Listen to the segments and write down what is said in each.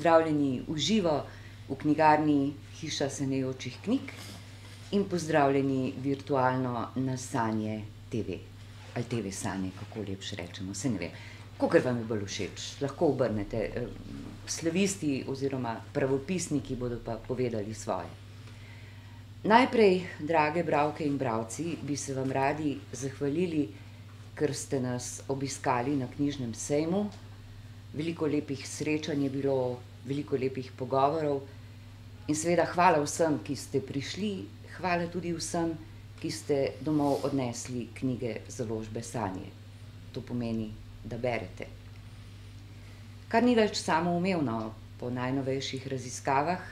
pozdravljeni v živo v knjigarni Hiša sanjajočih knjig in pozdravljeni virtualno na Sanje TV. Ali TV Sanje, kako lepše rečemo, se ne vem. Kakor vam je bolj všeč, lahko obrnete. Slavisti oziroma pravopisniki bodo pa povedali svoje. Najprej, drage bralke in bralci, bi se vam radi zahvalili, ker ste nas obiskali na knjižnem sejmu. Veliko lepih srečanj je bilo, veliko lepih pogovorov in seveda hvala vsem, ki ste prišli, hvala tudi vsem, ki ste domov odnesli knjige založbe Sanje. To pomeni, da berete. Kar ni več samoumevno, po najnovejših raziskavah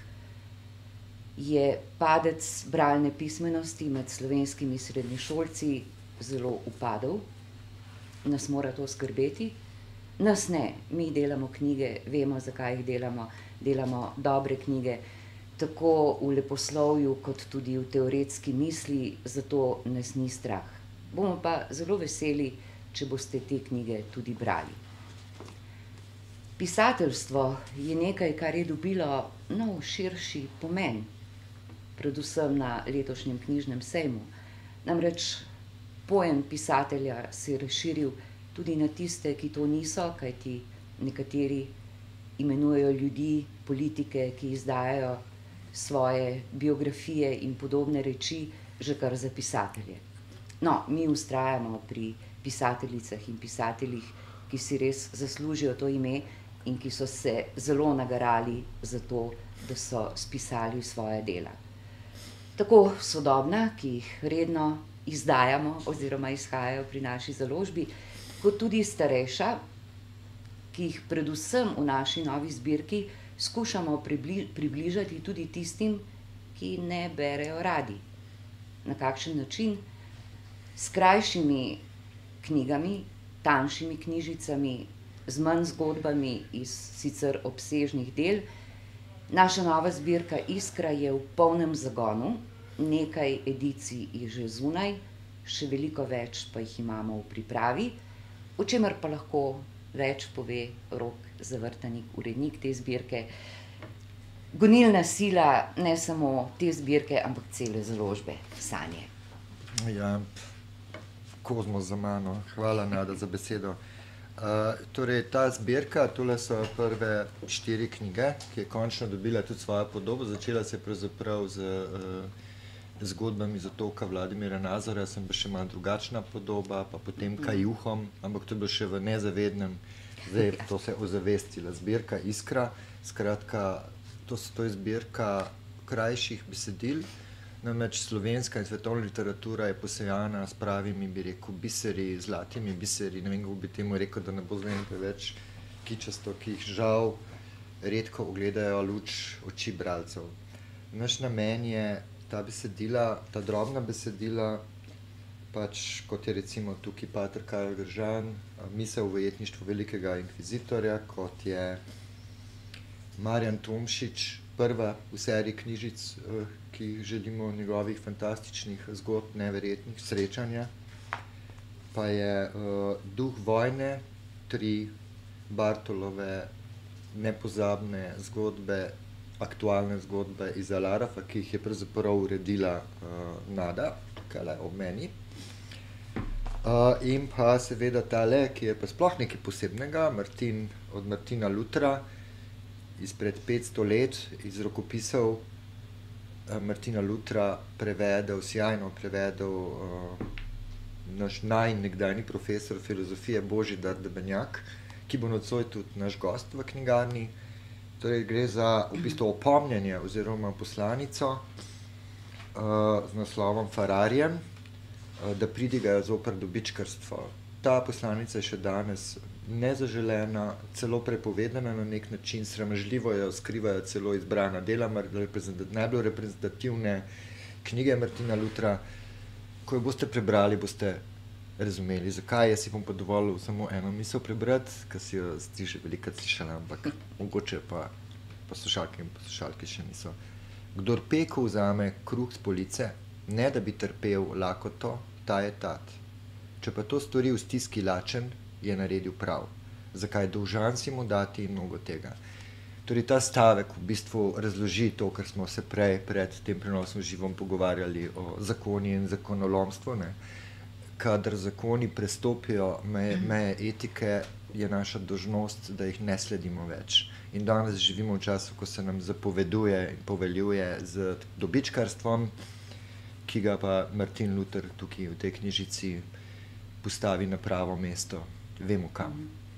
je padec bralne pismenosti med slovenskimi srednješolci zelo upadel. Nas mora to skrbeti. Nas ne, mi delamo knjige, vemo, zakaj jih delamo, delamo dobre knjige, tako v leposlovju, kot tudi v teoretski misli, zato nas ni strah. Bomo pa zelo veseli, če boste te knjige tudi brali. Pisateljstvo je nekaj, kar je dobilo nov, širši pomen, predvsem na letošnjem knjižnem sejmu. Namreč pojem pisatelja se je razširil tudi na tiste, ki to niso, kajti nekateri imenujejo ljudi, politike, ki izdajajo svoje biografije in podobne reči, že kar za pisatelje. No, mi vztrajamo pri pisateljicah in pisateljih, ki si res zaslužijo to ime in ki so se zelo nagarali za to, da so spisali svoje dela. Tako sodobna, ki jih redno izdajamo oziroma izhajajo pri naši založbi, kot tudi starejša, ki jih predvsem v naši novi zbirki skušamo približati tudi tistim, ki ne berejo radi. Na kakšen način? S krajšimi knjigami, tanjšimi knjižicami, z manj zgodbami iz sicer obsežnih del. Naša nova zbirka Iskra je v polnem zagonu, nekaj edicij je že zunaj, še veliko več pa jih imamo v pripravi, o čemer pa lahko več pove Rok Zavrtanik, urednik te zbirke. Gonilna sila ne samo te zbirke, ampak cele založbe Sanje. Ja, kozmos za mano. Hvala, Nada, za besedo. Torej, ta zbirka, tole so prve 4 knjige, ki je končno dobila tudi svojo podobo. Začela se je pravzaprav z zgodbami iz Otoka Vladimira Nazora, sem pa še malo drugačna podoba, pa potem Kajuhom, ampak to je bilo še v nezavednem, zdaj to se je ozavestila zbirka Iskra. Skratka, to je zbirka krajših besedil, namreč slovenska in svetovna literatura je posejana s pravimi, bi rekel, biseri, zlatimi biseri, ne vem, kako bi temu rekel, da ne bo zvenelo preveč kičasto, ki jih žal redko ugledajo luč oči bralcev. Naš namen je ta besedila, ta drobna besedila, pač kot je recimo tukaj pater Karel Gržan, Misel v ujetništvu velikega inkvizitorja, kot je Marjan Tomšič, prva v seriji knjižic, ki jih želimo, njegovih fantastičnih zgodb, neverjetnih srečanja, pa je Duh vojne, 3 Bartolove nepozabne zgodbe, aktualne zgodbe iz Al-Arafa, ki jih je pravzaprav uredila Nada, tukajle ob meni. In pa seveda tale, ki je pa sploh nekaj posebnega, od Martina Lutra, izpred 500 let, iz rokopisov Martina Lutra prevedel, sjajno prevedel naš nekdanji profesor filozofije Božidar Debenjak, ki bo nocoj tudi naš gost v knjigarni. Torej, gre za v bistvu opomnjenje oziroma poslanico z naslovom Fararjem, da pridigajo zoper dobičkarstvo. Ta poslanica je še danes nezaželena, celo prepovedana na nek način, sramežljivo jo skrivajo celo izbrana dela, najbolj reprezentativne knjige Martina Lutra. Ko jo boste prebrali, boste razumeli, zakaj. Jaz si bom pa dovolil samo eno misel prebrati, ki si jo ti že velikokrat slišala, ampak mogoče pa poslušalke in poslušalke še niso. Kdor peko vzame kruh s police, ne da bi trpel lakoto, ta je tat. Če pa to stori v stiski lačen, je naredil prav. Zakaj dolžan si mu dati mnogo tega. Torej, ta stavek v bistvu razloži to, kar smo se prej pred tem prenosom živom pogovarjali o zakoni in zakonolomstvu, ne. Kadar zakoni prestopijo meje etike, je naša dolžnost, da jih ne sledimo več. In danes živimo v času, ko se nam zapoveduje in poveljuje z dobičkarstvom, ki ga pa Martin Luther tukaj v tej knjižici postavi na pravo mesto. Vemo kam.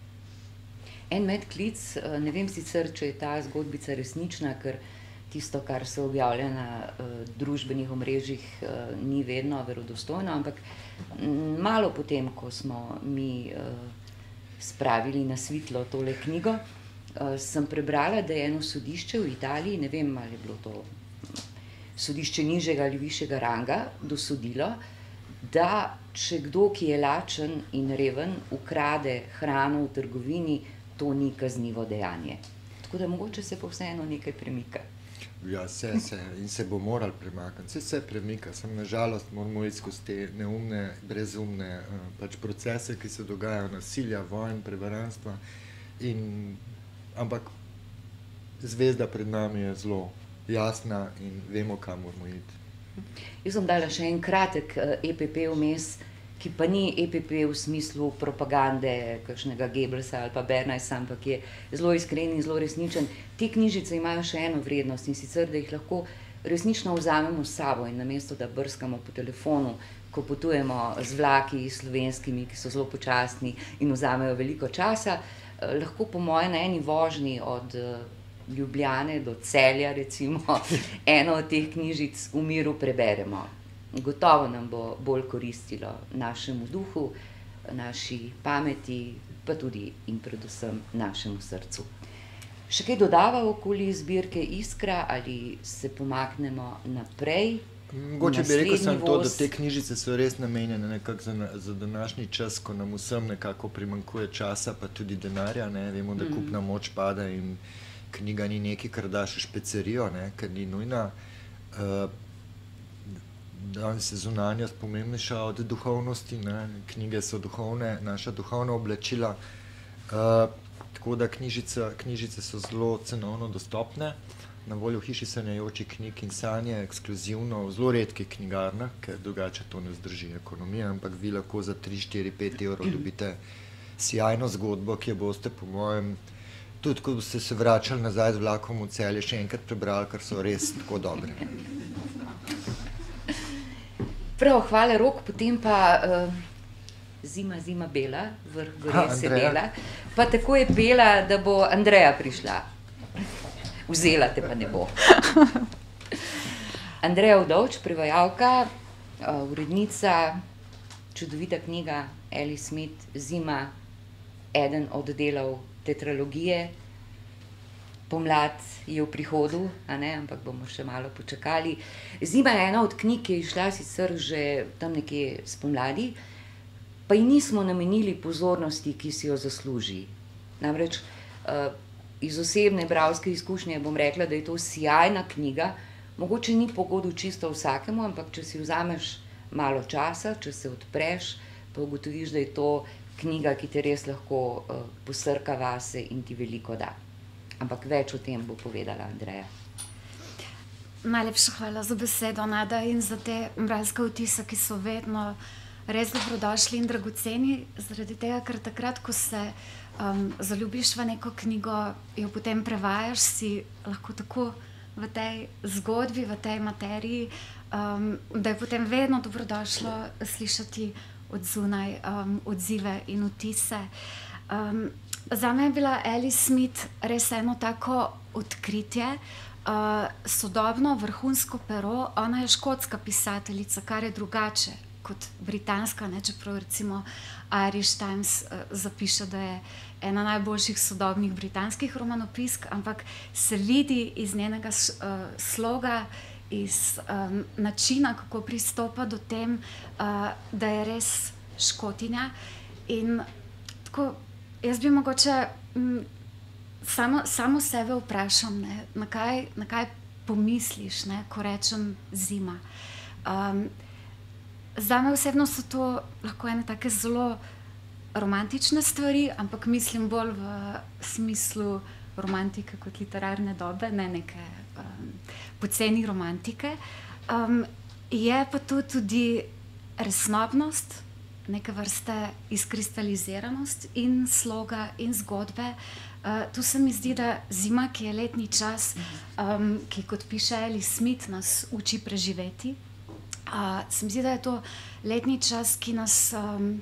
En medklic, ne vem sicer, če je ta zgodbica resnična, ker tisto, kar se objavlja na družbenih omrežjih, ni vedno verodostojno, ampak malo potem, ko smo mi spravili na svitlo tole knjigo, sem prebrala, da je eno sodišče v Italiji, ne vem, ali je bilo to sodišče nižjega ali višjega ranga, dosodilo, da če kdo, ki je lačen in reven, ukrade hrano v trgovini, to ni kaznivo dejanje. Tako da mogoče se pa vseeno nekaj premika. Ja, in se bo morali premakniti. Se premika, samo na žalost moramo iti skozi te neumne, brezumne pač procese, ki se dogajajo, nasilja, vojn, prevaranstva. Ampak zvezda pred nami je zelo jasna in vemo, kam moramo iti. Jaz sem dala še en kratek EPP vmes, ki pa ni EPP v smislu propagande kakšnega Goebbelsa ali pa Bernaysa, ampak je zelo iskren in zelo resničen. Te knjižice imajo še eno vrednost, in sicer, da jih lahko resnično vzamemo s sabo in namesto, da brskamo po telefonu, ko potujemo z vlaki slovenskimi, ki so zelo počasni in vzamejo veliko časa, lahko po moje na eni vožnji od Ljubljane do Celja, recimo, eno od teh knjižic v miru preberemo. Gotovo nam bo bolj koristilo našemu duhu, naši pameti, pa tudi in predvsem našemu srcu. Še kaj dodava okoli zbirke Iskra ali se pomaknemo naprej? Mogoče bi rekel samo to, da te knjižice so res namenjene nekako za današnji čas, ko nam vsem nekako primanjkuje časa, pa tudi denarja, ne. Vemo, da kupna moč pada in knjiga ni nekaj, kar daš v špecerijo, ne, ker ni nujna. Danes je zunanjost pomembnejša od duhovnosti, ne. Knjige so duhovne, naša duhovna oblačila. Tako da knjižice so zelo cenovno dostopne, na voljo v Hiši sanjajočih knjig in sanje, ekskluzivno, v zelo redkih knjigarnah, ker drugače to ne zdrži ekonomije, ampak vi lahko za 3, 4, 5 evrov dobite sijajno zgodbo, ki jo boste po mojem, tudi ko boste se vračali nazaj z vlakom v Celje, še enkrat prebrali, ker so res tako dobre. Prav, hvala Rok, potem pa zima bela, vrh gore se dela, pa tako je pela, da bo Andreja prišla. Vzela te pa ne bo. Andreja Udovč, prevajalka, urednica, čudovita knjiga Ellie Smith, Zima, eden od delov tetralogije. Pomlad je v prihodu, a ne, ampak bomo še malo počakali. Zima je ena od knjig, ki je izšla sicer že tam nekje spomladi, pa ji nismo namenili pozornosti, ki si jo zasluži. Namreč iz osebne bralske izkušnje bom rekla, da je to sijajna knjiga, mogoče ni po godu čisto vsakemu, ampak če si vzameš malo časa, če se odpreš, pa ugotoviš, da je to knjiga, ki te res lahko posrka vase in ti veliko da. Ampak več o tem bo povedala Andreja. Najlepša hvala za besedo, Nada, in za te bralske vtise, ki so vedno res dobrodošli in dragoceni, zaradi tega, ker takrat, ko se zaljubiš v neko knjigo, jo potem prevajaš, si lahko tako v tej zgodbi, v tej materiji, da je potem vedno dobrodošlo slišati od zunaj odzive in vtise. Zame je bila Ellie Smith res eno tako odkritje, sodobno, vrhunsko pero. Ona je škotska pisateljica, kar je drugače kot britanska, ne, čeprav recimo Irish Times zapiše, da je ena najboljših sodobnih britanskih romanopisk, ampak se vidi iz njenega sloga, iz načina, kako pristopa do tem, da je res Škotinja. In tako, jaz bi mogoče samo sebe vprašam, ne, na kaj pomisliš, ne, ko rečem zima. Zame osebno so to lahko ene take zelo romantične stvari, ampak mislim bolj v smislu romantike kot literarne dobe, ne neke poceni romantike. Je pa to tudi resnobnost, neke vrste izkristaliziranost in sloga in zgodbe. Tu se mi zdi, da zima, ki je letni čas, ki, kot piše Alice Smith, nas uči preživeti. Se mi zdi, da je to letni čas, ki nas,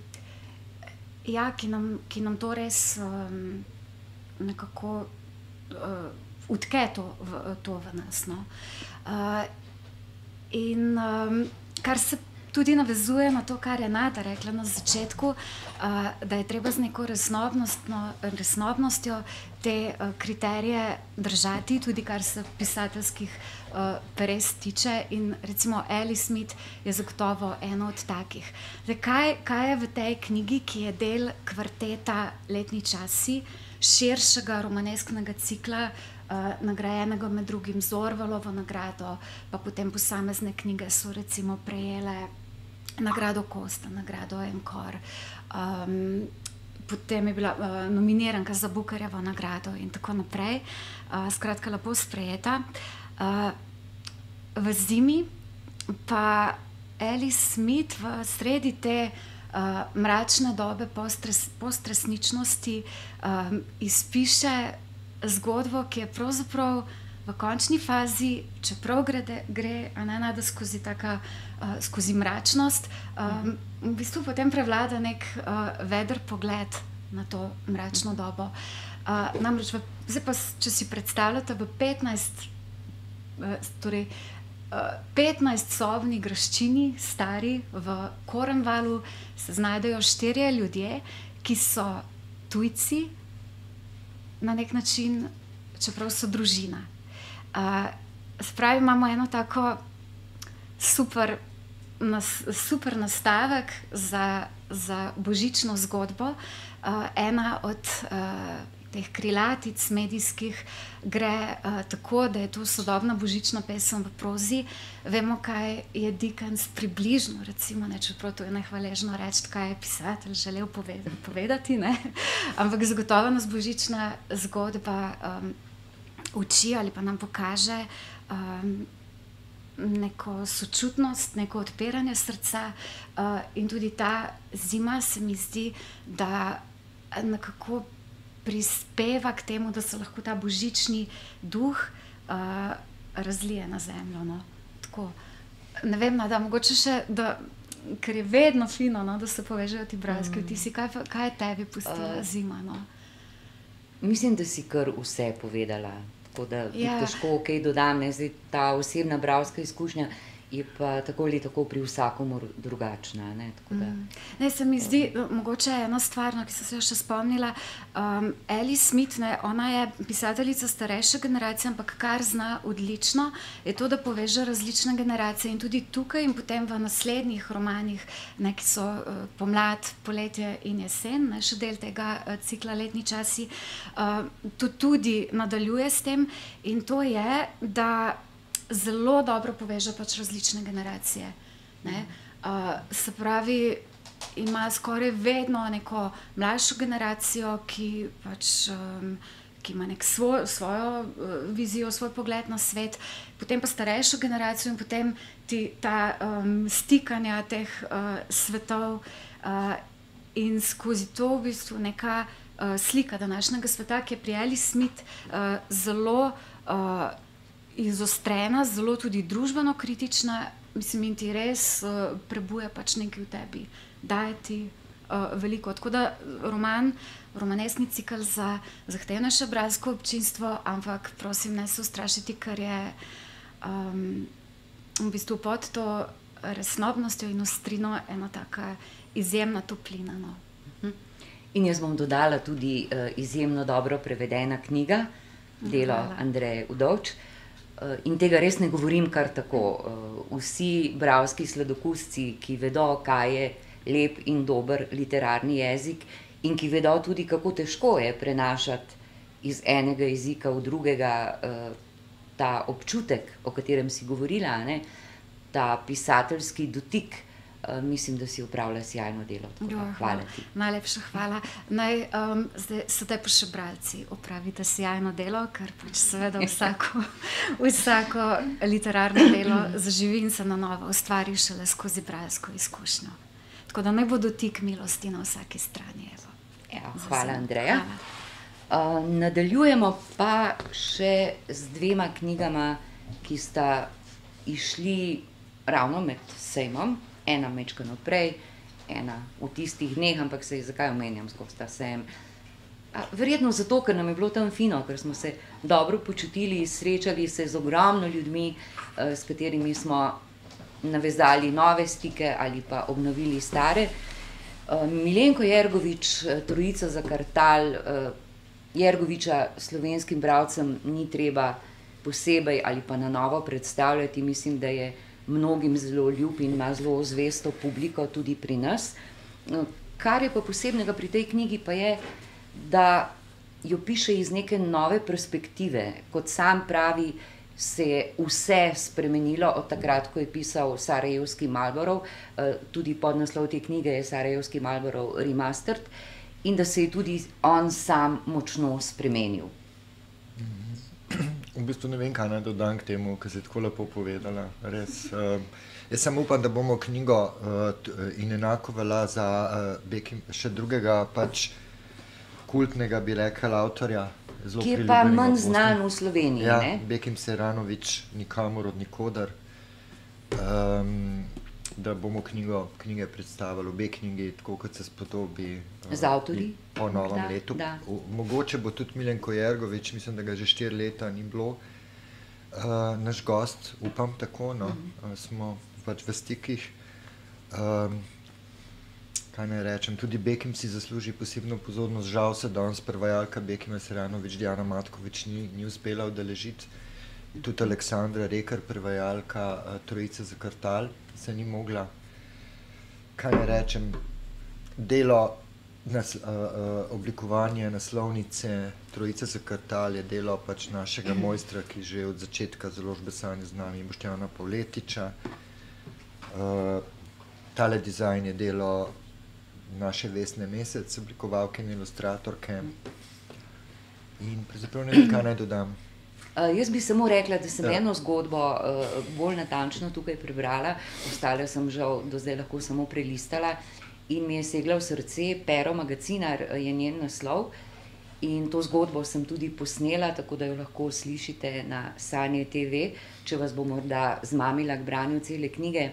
ki nam to res nekako utke to v nas, no. In kar se tudi navezuje na to, kar je Nada rekla na začetku, da je treba z neko resnobnostjo te kriterije držati, tudi kar se pisateljskih peres tiče, in recimo Alice Smith je zagotovo ena od takih. Zdaj, kaj je v tej knjigi, ki je del kvarteta Letni časi, širšega romanesknega cikla, nagrajenega med drugim z Orwellovo nagrado, pa potem posamezne knjige so recimo prejele nagrado Kosta, nagrado Encore, potem je bila nominiranka za Bookerjevo nagrado in tako naprej. Skratka, lepo sprejeta. V zimi pa Alice Smith v sredi te mračne dobe postresničnosti izpiše zgodbo, ki je pravzaprav v končni fazi, čeprav gre Nada skozi mračnost, v bistvu potem prevlada nek veder pogled na to mračno dobo. Namreč, zdaj pa, če si predstavljate, v 15-sobni graščini, stari, v Cornwallu se znajdejo 4 ljudje, ki so tujci, na nek način, čeprav so družina. Spravi, imamo eno tako super nastavek za božično zgodbo. Ena od teh krilatic medijskih gre tako, da je to sodobna božična pesem v prozi. Vemo, kaj je Dickens približno, recimo, ne, čeprav to je nehvaležno reči, kaj je pisatelj želel povedati, ne? Ampak zagotovo nas božična zgodba uči ali pa nam pokaže neko sočutnost, neko odpiranje srca, in tudi ta zima se mi zdi, da nekako prispeva k temu, da se lahko ta božični duh razlije na zemljo, no. Tako, ne vem, Nada, mogoče še, ker je vedno fino, no, da se povežejo ti bralski vtisi, kaj je tebi pustila zima, no? Mislim, da si kar vse povedala, tako da težko kaj dodam, ne, zdaj ta osebna bralska izkušnja je pa tako ali tako pri vsakomur drugačna, ne, tako da. Ne, se mi zdi, mogoče ena stvar, ki sem se jo še spomnila, Alice Smith, ne, ona je pisateljica starejše generacije, ampak kar zna odlično, je to, da poveže različne generacije, in tudi tukaj in potem v naslednjih romanih, ne, ki so Pomlad, Poletje in jesen, ne, še del tega cikla Letni časi, to tudi nadaljuje s tem, in to je, da zelo dobro poveže pač različne generacije, ne. Se pravi, ima skoraj vedno neko mlajšo generacijo, ki pač ki ima nek svojo vizijo, svoj pogled na svet, potem pa starejšo generacijo in potem ta stikanja teh svetov, in skozi to v bistvu neka slika današnjega sveta, ki je pri Alice Smith zelo izostrena, zelo tudi družbeno kritična, mislim, in ti res prebuja pač nekaj v tebi, daje ti veliko. Tako da romaneskni cikel za zahtevnejše bralsko občinstvo, ampak prosim, ne se ustrašiti, ker je v bistvu pod to resnobnostjo in ostrino ena taka izjemna toplina, no. In jaz bom dodala tudi izjemno dobro prevedena knjiga, delo Andreje Udovč. In tega res ne govorim kar tako. Vsi bralski sladokusci, ki vedo, kaj je lep in dober literarni jezik in ki vedo tudi, kako težko je prenašati iz enega jezika v drugega ta občutek, o katerem si govorila, ne? Ta pisateljski dotik, mislim, da si opravlja sjajno delo. Hvala ti. Najlepša hvala. Naj sedaj pa še bralci opravite sjajno delo, ker pač seveda vsako literarno delo zaživi in se na novo ustvari šele skozi bralsko izkušnjo. Tako da naj bo dotik milosti na vsaki strani. Ja, hvala, Andreja. Nadaljujemo pa še z 2 knjigama, ki sta išli ravno med sejmom. Ena majčkeno prej, ena v tistih dneh, ampak zakaj omenjam skozi ta sejem? Verjetno zato, ker nam je bilo tam fino, ker smo se dobro počutili, srečali se z ogromno ljudmi, s katerimi smo navezali nove stike ali pa obnovili stare. Milenko Jergovič, Trojica za Kartal. Jergoviča slovenskim bralcem ni treba posebej ali pa na novo predstavljati. Mislim, da je mnogim zelo ljub in ima zelo zvesto publiko tudi pri nas. Kar je pa posebnega pri tej knjigi pa je, da jo piše iz neke nove perspektive. Kot sam pravi, se je vse spremenilo od takrat, ko je pisal Sarajevski Marlborough, tudi podnaslov te knjige je Sarajevski Marlborough Remastered, in da se je tudi on sam močno spremenil. V bistvu ne vem, kaj naj dodam k temu, kar si tako lepo povedala. Res, jaz samo upam, da bomo knjigo in enako velja za še drugega pač kultnega, bi rekel, avtorja. Ki je pa manj znan v Sloveniji, ja, ne? Bekim Seranović, Nikamor od nikoder. Da bomo knjige predstavili, obe knjigi, tako kot se spodobi. Z avtorji? Po novem letu. Mogoče bo tudi Milenko Jergovič, mislim, da ga že 4 leta ni bilo. Naš gost, upam tako, no, smo pač v stikih. Kaj naj rečem, tudi Bekim si zasluži posebno pozornost. Žal se danes prevajalka Bekima Seranović, Diana Matkovič, ni uspela udeležiti. Tudi Aleksandra Rekar, prevajalka Trojice za Kartal, se ni mogla. Kaj naj rečem, delo, oblikovanje naslovnice Trojice za Kartal je delo pač našega mojstra, ki že od začetka založbe Sanje z nami, Boštjana Pavletiča. Tale dizajn je delo naše Vesne Mesec, oblikovalke in ilustratorke. In pravzaprav ne vem, kaj naj dodam. Jaz bi samo rekla, da sem eno zgodbo bolj natančno tukaj prebrala, ostale sem žal do zdaj lahko samo prelistala in mi je segla v srce. Pero Magacinar je njen naslov in to zgodbo sem tudi posnela, tako da jo lahko slišite na Sanje TV, če vas bo morda zmamila k branju cele knjige.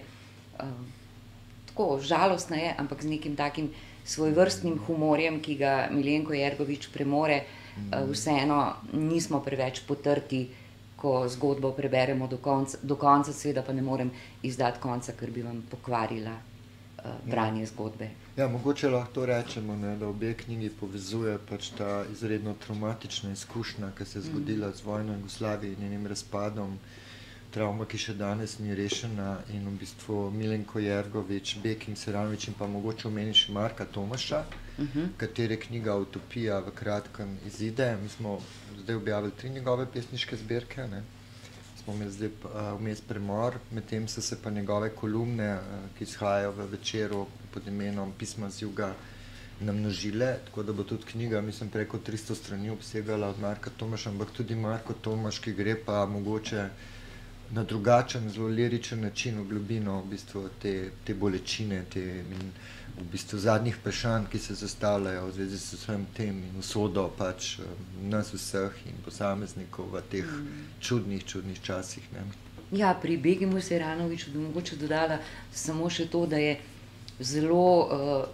Tako žalostna je, ampak z nekim takim svojvrstnim humorjem, ki ga Milenko Jergovič premore. Vseeno nismo preveč potrti, ko zgodbo preberemo do konca, seveda pa ne morem izdati konca, ker bi vam pokvarila branje zgodbe. Ja, mogoče lahko to rečemo, ne, da obe knjigi povezuje pač ta izredno travmatična izkušnja, ki se je zgodila z vojno v Jugoslaviji in njenim razpadom. Travma, ki še danes ni rešena, in v bistvu Milenko Jergovič, Bekim Seranović in pa mogoče omeniš Marka Tomaša, katere knjiga Utopija v kratkem izide. Mi smo zdaj objavili 3 njegove pesniške zbirke, ne. Smo imeli zdaj vmes premor, medtem so se pa njegove kolumne, ki izhajajo v Večeru pod imenom Pisma z juga, namnožile, tako da bo tudi knjiga, mislim, preko 300 strani obsegala od Marka Tomaša, ampak tudi Marko Tomaš, ki gre pa mogoče na drugačen, zelo liričen način v globino v bistvu te bolečine, in v bistvu zadnjih vprašanj, ki se zastavljajo v zvezi s vsem tem in usodo pač nas vseh in posameznikov v teh čudnih časih, ne. Ja, pri Bekimu Seranoviću bi mogoče dodala samo še to, da je zelo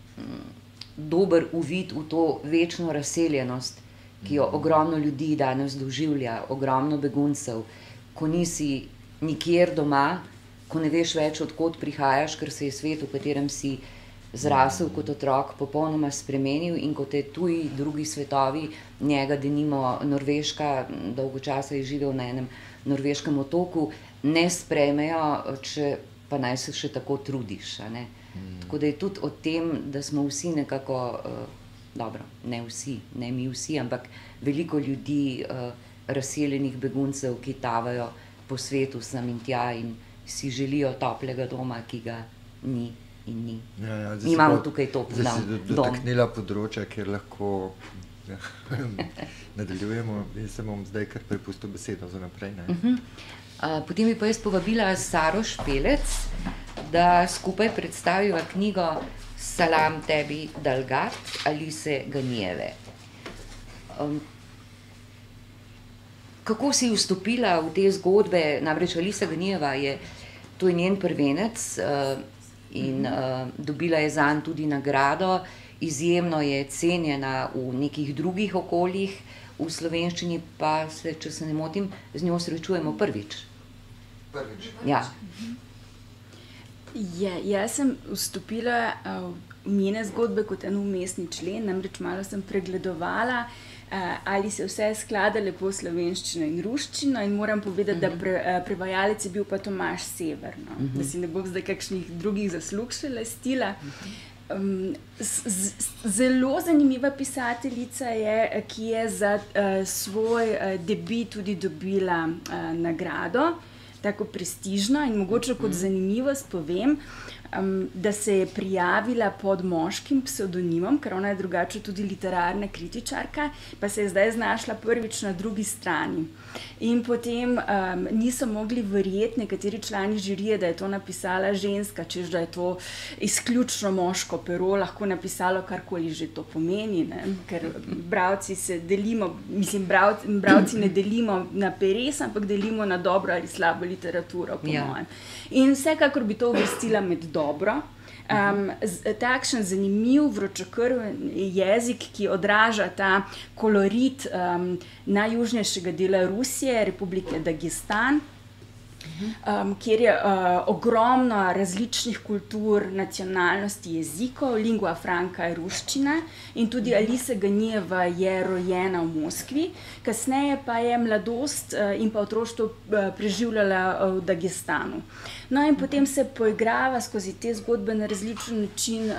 dober uvid v to večno razseljenost, ki jo ogromno ljudi danes doživlja, ogromno beguncev, ko nisi nikjer doma, ko ne veš več, od kod prihajaš, ker se je svet, v katerem si zrasel kot otrok, popolnoma spremenil, in ko te tuji drugi svetovi, njega denimo Norveška, dolgo časa je živel na enem norveškem otoku, ne sprejmejo, če pa naj se še tako trudiš, a ne. Tako da je tudi o tem, da smo vsi nekako, dobro, ne vsi, ne mi vsi, ampak veliko ljudi, razseljenih beguncev, ki tavajo po svetu sem in tja in si želijo toplega doma, ki ga ni in ni. Ja, Mi imamo tukaj to zdaj si dom. dotaknila področja, kjer lahko nadaljujemo. Jaz se bom zdaj kar prepustil besedo za naprej. Potem bi pa jaz povabila Saro Špelec, da skupaj predstaviva knjigo Salam tebi Dalgat Alice Ganijeve. Kako si vstopila v te zgodbe? Namreč Alica Ganijeva to je njen prvenec in dobila je zanj tudi nagrado. Izjemno je cenjena v nekih drugih okoljih, v slovenščini pa se, če se ne motim, z njo srečujemo prvič. Ja. Jaz sem vstopila v njene zgodbe kot en vmesni člen, namreč malo sem pregledovala, ali se vse sklada lepo slovenščino in ruščino, in moram povedati, da prevajalec je bil pa Tomaž Sever, da si ne bom zdaj kakšnih drugih zaslug še lastila. Zelo zanimiva pisateljica je, ki je za svoj debut tudi dobila nagrado, tako prestižno, in mogoče kot zanimivost povem, da se je prijavila pod moškim psevdonimom, ker ona je drugače tudi literarna kritičarka, pa se je zdaj znašla prvič na drugi strani. In potem niso mogli verjeti nekateri člani žirije, da je to napisala ženska, češ da je to izključno moško pero, lahko napisalo karkoli že to pomeni, ne? Ker bralci se delimo, bralci ne delimo na peres, ampak delimo na dobro ali slabo literaturo, po mojem. In vsekakor bi to uvrstila med dobro. Takšen zanimiv, vročekrven jezik, ki odraža ta kolorit najjužnejšega dela Rusije, Republike Dagestan, kjer je ogromno različnih kultur, nacionalnosti, jezikov, lingua franca je ruščina, in tudi Alice Ganijeva je rojena v Moskvi, kasneje pa je mladost in pa otroštvo preživljala v Dagestanu. No, in potem se poigrava skozi te zgodbe na različen način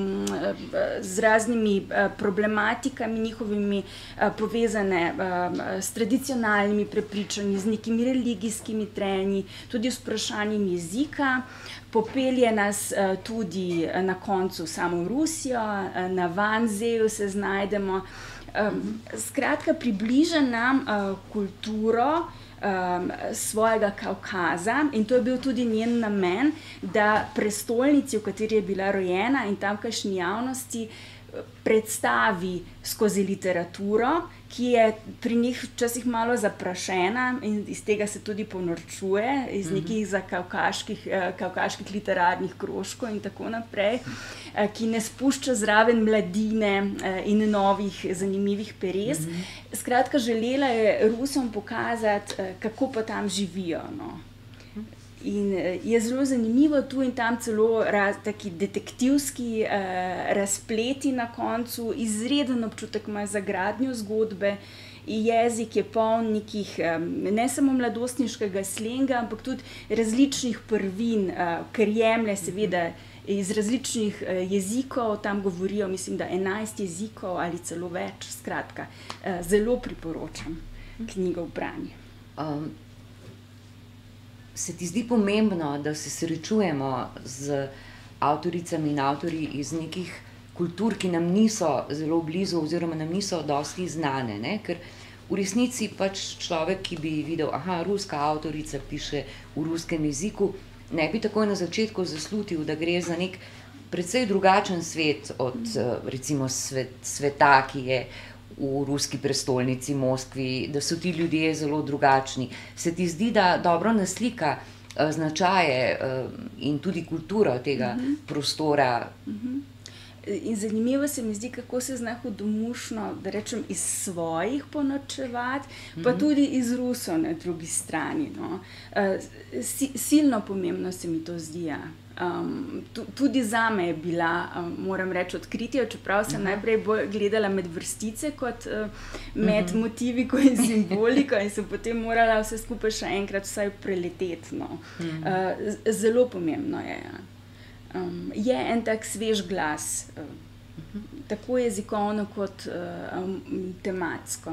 z raznimi problematikami njihovimi povezane s tradicionalnimi prepričanji, z nekimi religijskimi trenji, tudi s vprašanjem jezika. Popelje nas tudi na koncu samo v Rusijo, na Vanzeju se znajdemo. Skratka, približa nam kulturo svojega Kavkaza, in to je bil tudi njen namen, da prestolnici, v kateri je bila rojena, in tamkajšnji javnosti predstavi skozi literaturo, ki je pri njih včasih malo zaprašena, in iz tega se tudi ponorčuje, iz nekih kavkaških literarnih krožkov in tako naprej, ki ne spušča zraven mladine in novih zanimivih peres. Skratka, želela je Rusom pokazati, kako pa tam živijo, no. In je zelo zanimivo tu in tam celo taki detektivski razpleti na koncu, izreden občutek ima za gradnjo zgodbe, jezik je poln nekih ne samo mladostniškega slenga, ampak tudi različnih prvin, ker jemlje seveda iz različnih jezikov, tam govorijo, mislim, da 11 jezikov ali celo več, skratka, zelo priporočam knjigo v branje. Se ti zdi pomembno, da se srečujemo z avtoricami in avtorji iz nekih kultur, ki nam niso zelo blizu oziroma nam niso dosti znane, ne? Ker v resnici pač človek, ki bi videl, ruska avtorica piše v ruskem jeziku, ne bi takoj na začetku zaslutil, da gre za nek precej drugačen svet od recimo sveta, ki je v ruski prestolnici Moskvi, da so ti ljudje zelo drugačni. Se ti zdi, da dobro naslika značaje in tudi kulturo tega prostora? In zanimivo se mi zdi, kako se zna hudomušno, da rečem, iz svojih ponorčevati, pa tudi iz Rusov na drugi strani, no. Silno pomembno se mi to zdi, ja. Tudi zame je bila, moram reči, odkritje, čeprav sem najprej bolj gledala med vrstice kot med motivi in simboliko, in sem potem morala vse skupaj še enkrat vsaj preleteti, no. Zelo pomembno je, ja. Je en tak svež glas, tako jezikovno kot tematsko.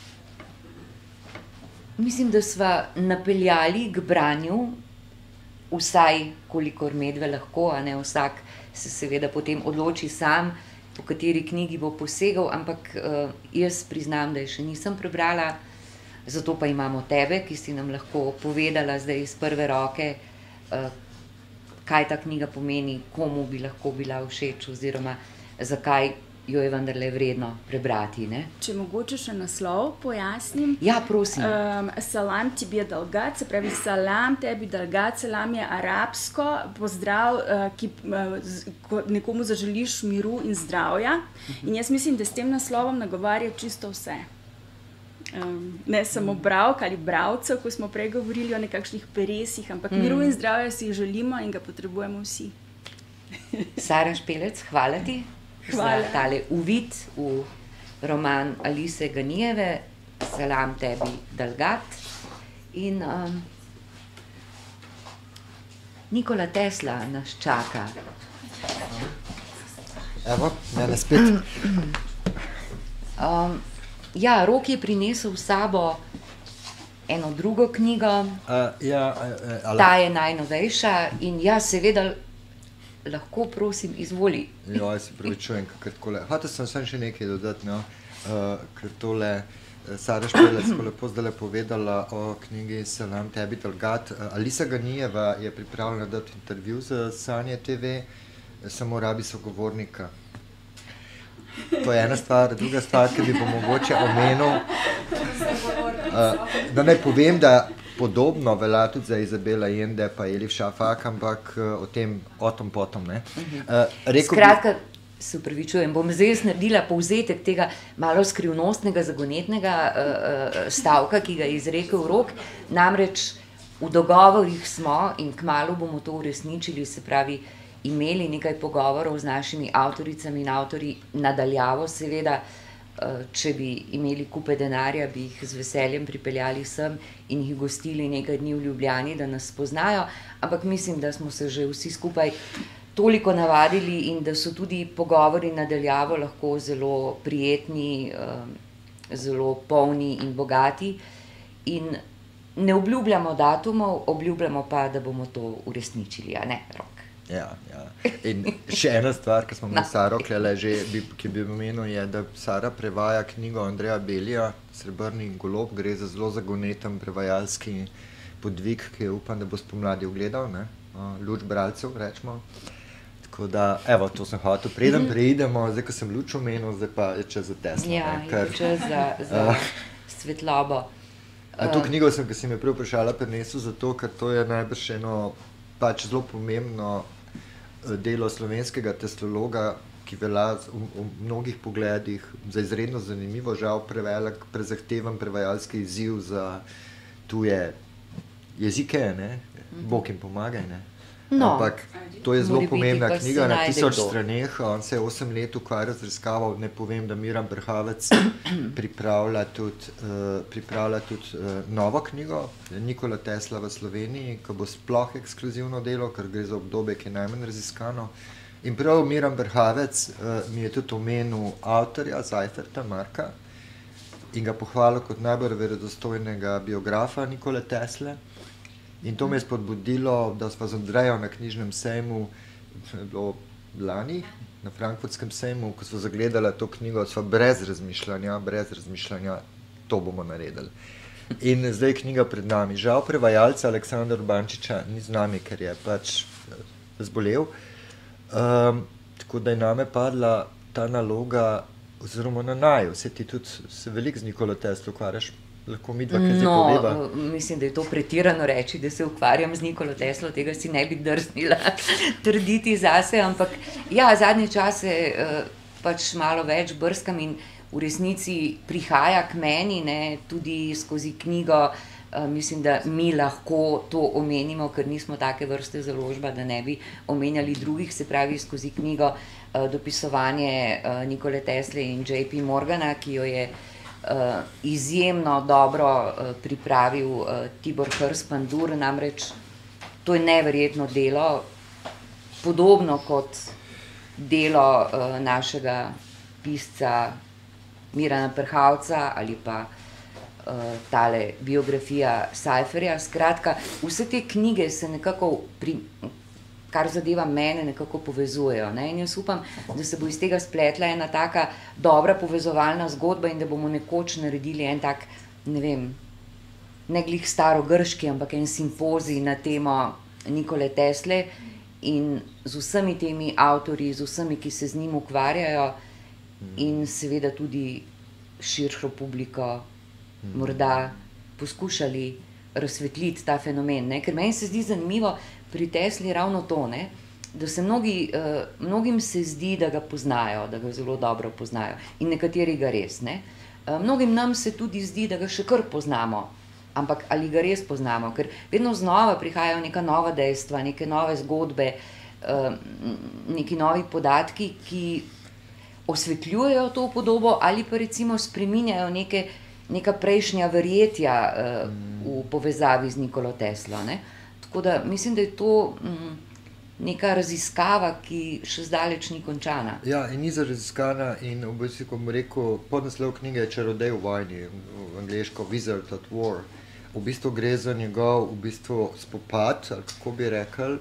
Mislim, da sva napeljali k branju vsaj kolikor medve lahko, a ne, vsak se seveda potem odloči sam, po kateri knjigi bo posegal, ampak jaz priznam, da je še nisem prebrala, zato pa imamo tebe, ki si nam lahko povedala zdaj iz prve roke, kaj ta knjiga pomeni, komu bi lahko bila všeč oziroma zakaj jo je vendarle vredno prebrati, ne? Če mogoče še naslov pojasnim. Ja, prosim. Salam tebi dalgat, se pravi salam tebi dalgat, salam je arabsko pozdrav, ki ko nekomu zaželiš miru in zdravja. In jaz mislim, da s tem naslovom nagovarja čisto vse. Ne samo bralk ali bralcev, ko smo prej govorili o nekakšnih peresih, ampak miru in zdravja si želimo in ga potrebujemo vsi. Sara Špelec, hvala ti. Hvala. Za tale uvid v roman Alise Ganijeve, Salam tebi dalgat. In Nikola Tesla nas čaka. Evo, mene spet. Ja, Rok je prinesel s sabo eno drugo knjigo, ta je najnovejša in ja, seveda lahko, prosim, izvoli. Ja, se pravičujem, kakor takole. Hotel sem še nekaj dodati, no, ker tole Sara Špelec lepo zdajle povedala o knjigi Salam tebi dalgat. Alisa Ganijeva je pripravljena dati intervju za Sanje TV, samo rabi sogovornika. To je ena stvar, druga stvar, ki bi mogoče omenil. Da ne povem, da podobno velja tudi za Izabela Jende pa Elif Šafak, ampak o tem potom, ne. Skratka, se upravičujem, bom zdaj naredila povzetek tega malo skrivnostnega, zagonetnega stavka, ki ga je izrekel Rok. Namreč v dogovorih smo in kmalu bomo to uresničili, se pravi, imeli nekaj pogovorov z našimi avtoricami in avtorji nadaljavo, seveda, če bi imeli kupe denarja, bi jih z veseljem pripeljali sem in jih gostili nekaj dni v Ljubljani, da nas spoznajo, ampak mislim, da smo se že vsi skupaj toliko navadili in da so tudi pogovori nadaljavo lahko zelo prijetni, zelo polni in bogati. In ne obljubljamo datumov, obljubljamo pa, da bomo to uresničili, a ne, Rok? Ja. In še ena stvar, ki smo imeli Saro klele že, ki bi omenil, je, da Sara prevaja knjigo Andreja Belija, Srebrni golob, gre za zelo zagoneten prevajalski podvig, ki upam, da bo spomladi ugledal, ne, luč bralcev, rečemo. Tako da, evo, to sem hotel. Preden preidemo, zdaj, ko sem luč omenil, zdaj pa je čas za Teslo. Ja, je čas za svetlobo. To knjigo sem, ki si me prej vprašala, prinesel zato, ker to je najbrž eno pač zelo pomembno delo slovenskega teslologa, ki velja v mnogih pogledih za izredno zanimivo, žal prevelik, prezahteven prevajalski izziv za tuje jezike, ne? Bog jim pomagaj, ne? No, ampak to je zelo pomembna knjiga na 1000 straneh, on se je 8 let ukvarjal z raziskavo, ne povem, da Miran Brhavec pripravlja tudi novo knjigo, Nikola Tesla v Sloveniji, ki bo sploh ekskluzivno delo, ker gre za obdobje, ki je najmanj raziskano. In prav Miran Brhavec mi je tudi omenil avtorja Zajferta Marka in ga pohvalil kot najbolj verodostojnega biografa Nikole Tesle. In to me je spodbudilo, da sva z Andrejo na knjižnem sejmu, bilo lani, na Frankfurtskem sejmu, ko sva zagledala to knjigo, sva brez razmišljanja, to bomo naredili. In zdaj knjiga pred nami. Žal prevajalca Aleksandra Urbančiča ni z nami, ker je pač zbolel. Tako da je name padla ta naloga, oziroma na naju, se ti tudi se veliko z Nikolo Teslo ukvarjaš. Lahko mi dva kaj zdaj poveva. Mislim, da je to pretirano reči, da se ukvarjam z Nikolo Teslo, tega si ne bi drznila trditi zase, ampak ja, zadnje čase pač malo več brskam in v resnici prihaja k meni, ne, tudi skozi knjigo, mislim, da mi lahko to omenimo, ker nismo take vrste založba, da ne bi omenjali drugih, se pravi skozi knjigo dopisovanje Nikole Tesle in J.P. Morgana, ki jo je izjemno dobro pripravil Tibor Hrs-Pandur, namreč to je neverjetno delo, podobno kot delo našega pisca Mirana Prhavca ali pa tale biografija Cypherja. Skratka, vse te knjige se nekako, kar zadeva mene, nekako povezujejo. Ne? In jaz upam, da se bo iz tega spletla ena taka dobra povezovalna zgodba in da bomo nekoč naredili en tak, ne vem, ne glih starogrški, ampak en simpozij na temo Nikole Tesle in z vsemi temi avtorji, z vsemi, ki se z njim ukvarjajo in seveda tudi širšo publiko morda poskušali razsvetliti ta fenomen. Ne? Ker meni se zdi zanimivo pri Tesli ravno to, ne? Da se mnogim se zdi, da ga poznajo, da ga zelo dobro poznajo in nekateri ga res. Ne? Mnogim nam se tudi zdi, da ga še kar poznamo, ampak ali ga res poznamo, ker vedno znova prihajajo neka nova dejstva, neke nove zgodbe, neki novi podatki, ki osvetljujejo to podobo ali pa recimo spreminjajo neka prejšnja verjetja v povezavi z Nikolo Teslo. Ne? Tako da mislim, da je to neka raziskava, ki še zdaleč ni končana. Ja, in ni raziskana in v bistvu, ko bom rekel, podnaslov knjige je Čarodej v vojni, v angleško Wizard at War. V bistvu gre za njegov spopad, ali kako bi rekel,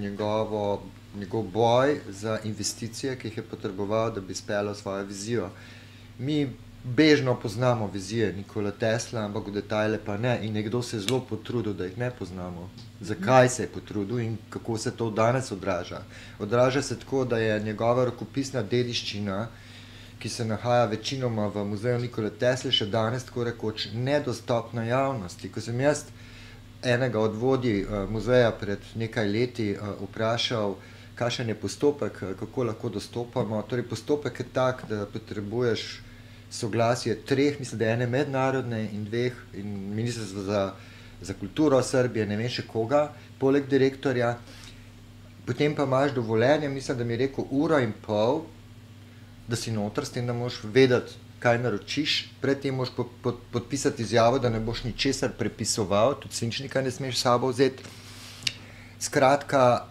njegov boj za investicije, ki jih je potreboval, da bi speljal svojo vizijo. Mi bežno poznamo vizije Nikola Tesla, ampak v detajle pa ne. In nekdo se je zelo potrudil, da jih ne poznamo. Zakaj se je potrudil in kako se to danes odraža? Odraža se tako, da je njegova rokopisna dediščina, ki se nahaja večinoma v muzeju Nikole Tesle, še danes tako rekoč nedostopna javnosti. Ko sem jaz enega od vodij muzeja pred nekaj leti vprašal, kakšen je postopek, kako lahko dostopamo. Torej, postopek je tak, da potrebuješ soglasje 3, mislim, da je ene mednarodne in 2, in Ministrstvo za kulturo Srbije, ne vem še koga, poleg direktorja. Potem pa imaš dovoljenje, mislim, da mi je rekel 1,5 ure, da si noter, s tem, da moraš vedeti, kaj naročiš. Predtem moraš podpisati izjavo, da ne boš ničesar prepisoval, tudi svinčnika ne smeš s sabo vzeti. Skratka,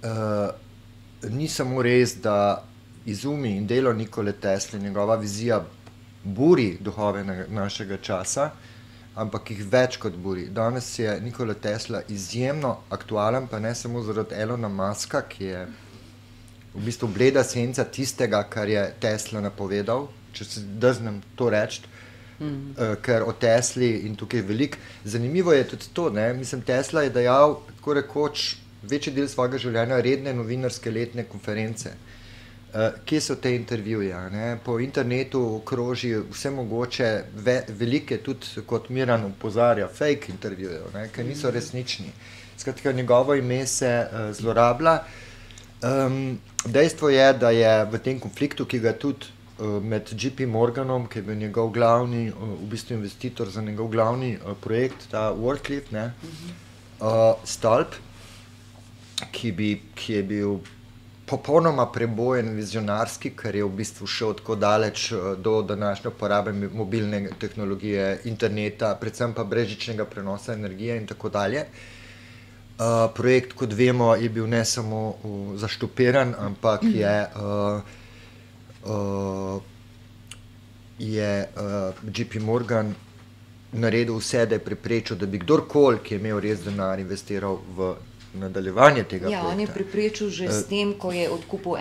ni samo res, da izumi in delo Nikole Tesle, njegova vizija buri duhove našega časa, ampak jih več kot buri. Danes je Nikola Tesla izjemno aktualen, pa ne samo zaradi Elona Muska, ki je v bistvu bleda senca tistega, kar je Tesla napovedal, če se drznem to reči, ker o Tesli in tukaj veliko. Zanimivo je tudi to, ne? Mislim, Tesla je dajal tako rekoč večji del svojega življenja redne novinarske letne konference. Kje so te intervjuje? Ne? Po internetu kroži vse mogoče, velike tudi, kot Miran opozarja, fake intervjujejo, ker niso resnični. Skratka, njegovo ime se zlorablja. Dejstvo je, da je v tem konfliktu, ki ga tudi med JP Morganom, ki je bil njegov glavni, v bistvu investitor za njegov glavni projekt, ta Wardcliffe, stolp, ki je bil popolnoma prebojen vizionarski, ker je v bistvu šel tako daleč do današnje uporabe mobilne tehnologije, interneta, predvsem pa brezžičnega prenosa energije in tako dalje. Projekt, kot vemo, je bil ne samo zaštupiran, ampak je JP Morgan naredil vse, da je preprečil, da bi kdorkoli, ki je imel res denar, investiral v nadaljevanje tega projekta. Ja, on je preprečil že s tem, ko je odkupil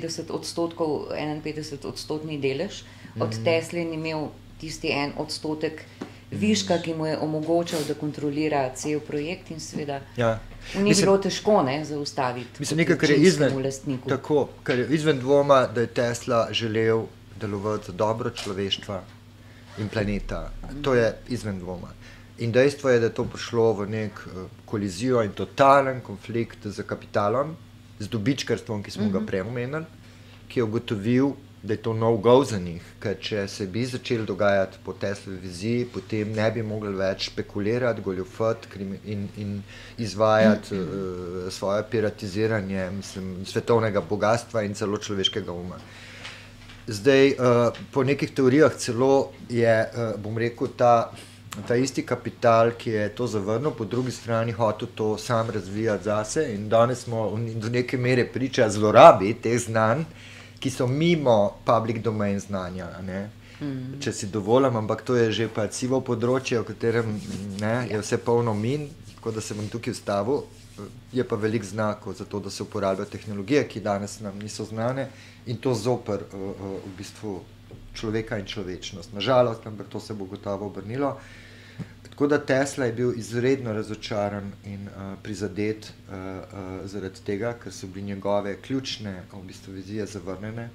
51% delež od Tesle in imel tisti 1% viška, ki mu je omogočal, da kontrolira cel projekt in seveda ni bilo težko zaustaviti. Mislim, nekaj, kar je izven dvoma, da je Tesla želel delovati za dobro človeštva in planeta. To je izven dvoma. In dejstvo je, da je to prišlo v nek kolizijo in totalen konflikt z kapitalom, z dobičkarstvom, ki smo ga prej omenili, ki je ugotovil, da je to no-go za njih, ker če se bi začeli dogajati po Teslovi viziji, potem ne bi mogli več špekulirati, goljufati in izvajati svoje piratiziranje, svetovnega bogatstva in celo človeškega uma. Zdaj, po nekih teorijah celo je, bom rekel, ta isti kapital, ki je to zavrnil, po drugi strani hotel to sam razvijati zase in danes smo do neke mere priča zlorabi teh znanj, ki so mimo public domain znanja. Ne? če si dovolim, ampak to je že pa sivo področje, v katerem je vse polno min, tako da se bom tukaj ustavil. Je pa veliko znakov za to, da se uporabljajo tehnologije, ki danes nam niso znane in to zoper v bistvu človeka in človečnost. Nažalost, ampak to se bo gotovo obrnilo. Tako da Tesla je bil izredno razočaran in prizadet zaradi tega, ker so bili njegove ključne v bistvu vizije zavrnjene.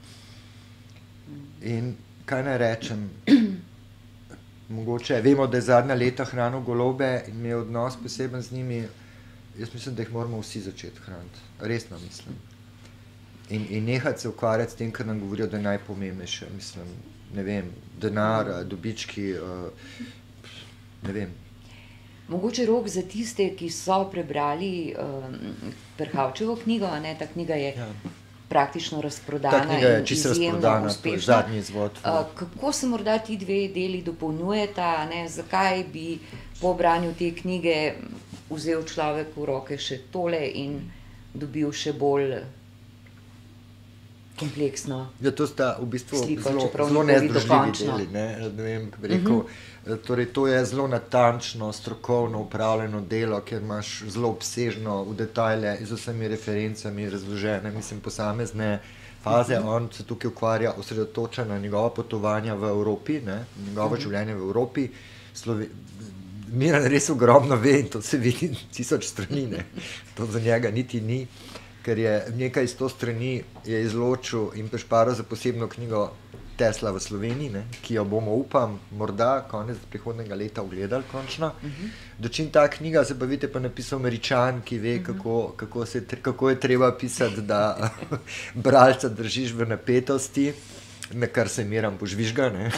In kaj naj rečem, mogoče vemo, da je zadnja leta hranil golobe in imel odnos poseben z njimi. Jaz mislim, da jih moramo vsi začeti hraniti. Resno mislim. In nehati se ukvarjati s tem, kar nam govorijo, da je najpomembnejše. Mislim, ne vem, denar, dobički, ne vem. Mogoče Rok za tiste, ki so prebrali Perhavčevo knjigo, a ne, ta knjiga je praktično razprodana. Ta knjiga je in čisto izjemno razprodana, uspešna. zadnji izvod. Kako se morda ti dve deli dopolnjujeta, ne? Zakaj bi po branju te knjige vzel človek v roke še tole in dobil še bolj kompleksno Ja, to sta v bistvu sliko, čeprav zelo nikoli nezdružljivi dokončno. deli. Ne vem, kako bi rekel. Torej, to je zelo natančno, strokovno upravljeno delo, kjer imaš zelo obsežno v detajle z vsemi referencami razložene, mislim, posamezne faze. On se tukaj ukvarja, osredotoča na njegova potovanja v Evropi, njegovo življenje v Evropi. Miran res ogromno ve in to se vidi 1000 strani, ne. To za njega niti ni, ker je nekaj 100 strani je izločil in prešparal za posebno knjigo Tesla v Sloveniji, ne, ki jo bomo, upam, morda konec prihodnjega leta ogledali končno. Dočim ta knjiga, se pa vidite, pa napisal Američan, ki ve, kako je treba pisati, da bralca držiš v napetosti, na kar se Miran požvižga, ne.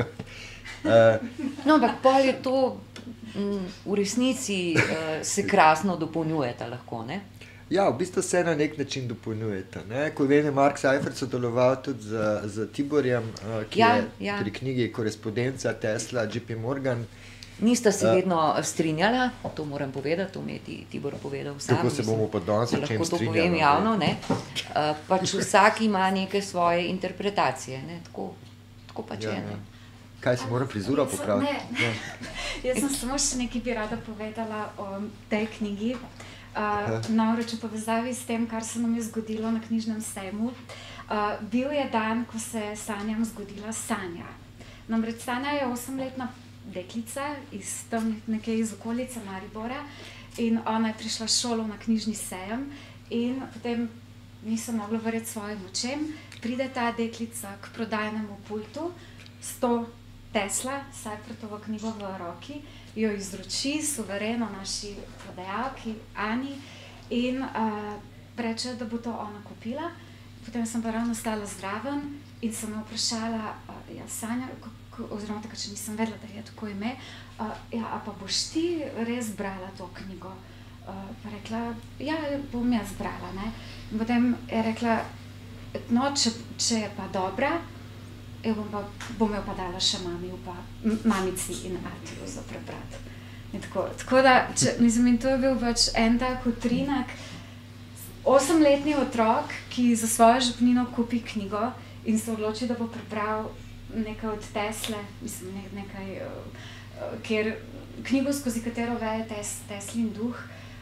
No, ampak pol je to v resnici se krasno dopolnjujeta lahko, ne? Ja, v bistvu se na nek način dopolnjujeta. Ko vem, je Mark Seifert sodeloval tudi z Tiborjem, ki je pri knjigi Korespondenca Tesla, JP Morgan. Nista se vedno strinjala, to moram povedati, to mi je Tibor povedal sam. Tako se bomo pa danes o čem lahko to strinjali. povem javno, ne. Pač vsak ima neke svoje interpretacije, ne, tako pač je, ne. Kaj si moram frizuro popraviti? Ne. Jaz sem samo še nekaj bi rada povedala o tej knjigi. Namreč v povezavi s tem, kar se nam je zgodilo na knjižnem sejmu. Bil je dan, ko se je Sanjam zgodila Sanja. Namreč Sanja je 8-letna deklica nekje iz okolice Maribora in ona je prišla s šolo na knjižni sejem in potem nisem mogla verjeti svojim očem. Pride ta deklica k prodajnemu pultu s to Tesla, Seifertovo knjigo v roki, jo izroči suvereno naši prodajalki Ani in reče, da bo to ona kupila. Potem sem pa ravno stala zraven in sem jo vprašala, Sanja, oziroma takrat še nisem vedela, da je tako ime, a pa boš ti res brala to knjigo? Pa rekla, ja, bom jaz brala, ne. In potem je rekla, no, če je pa dobra, bom jo pa dala še mamici in atiju za prebrati. Tako da, mislim, to je bil pač en tak utrinek, 8-letni otrok, ki za svojo žepnino kupi knjigo in se odloči, da bo prebral nekaj od Tesle, mislim, nekaj, ker knjigo, skozi katero veje Teslin duh,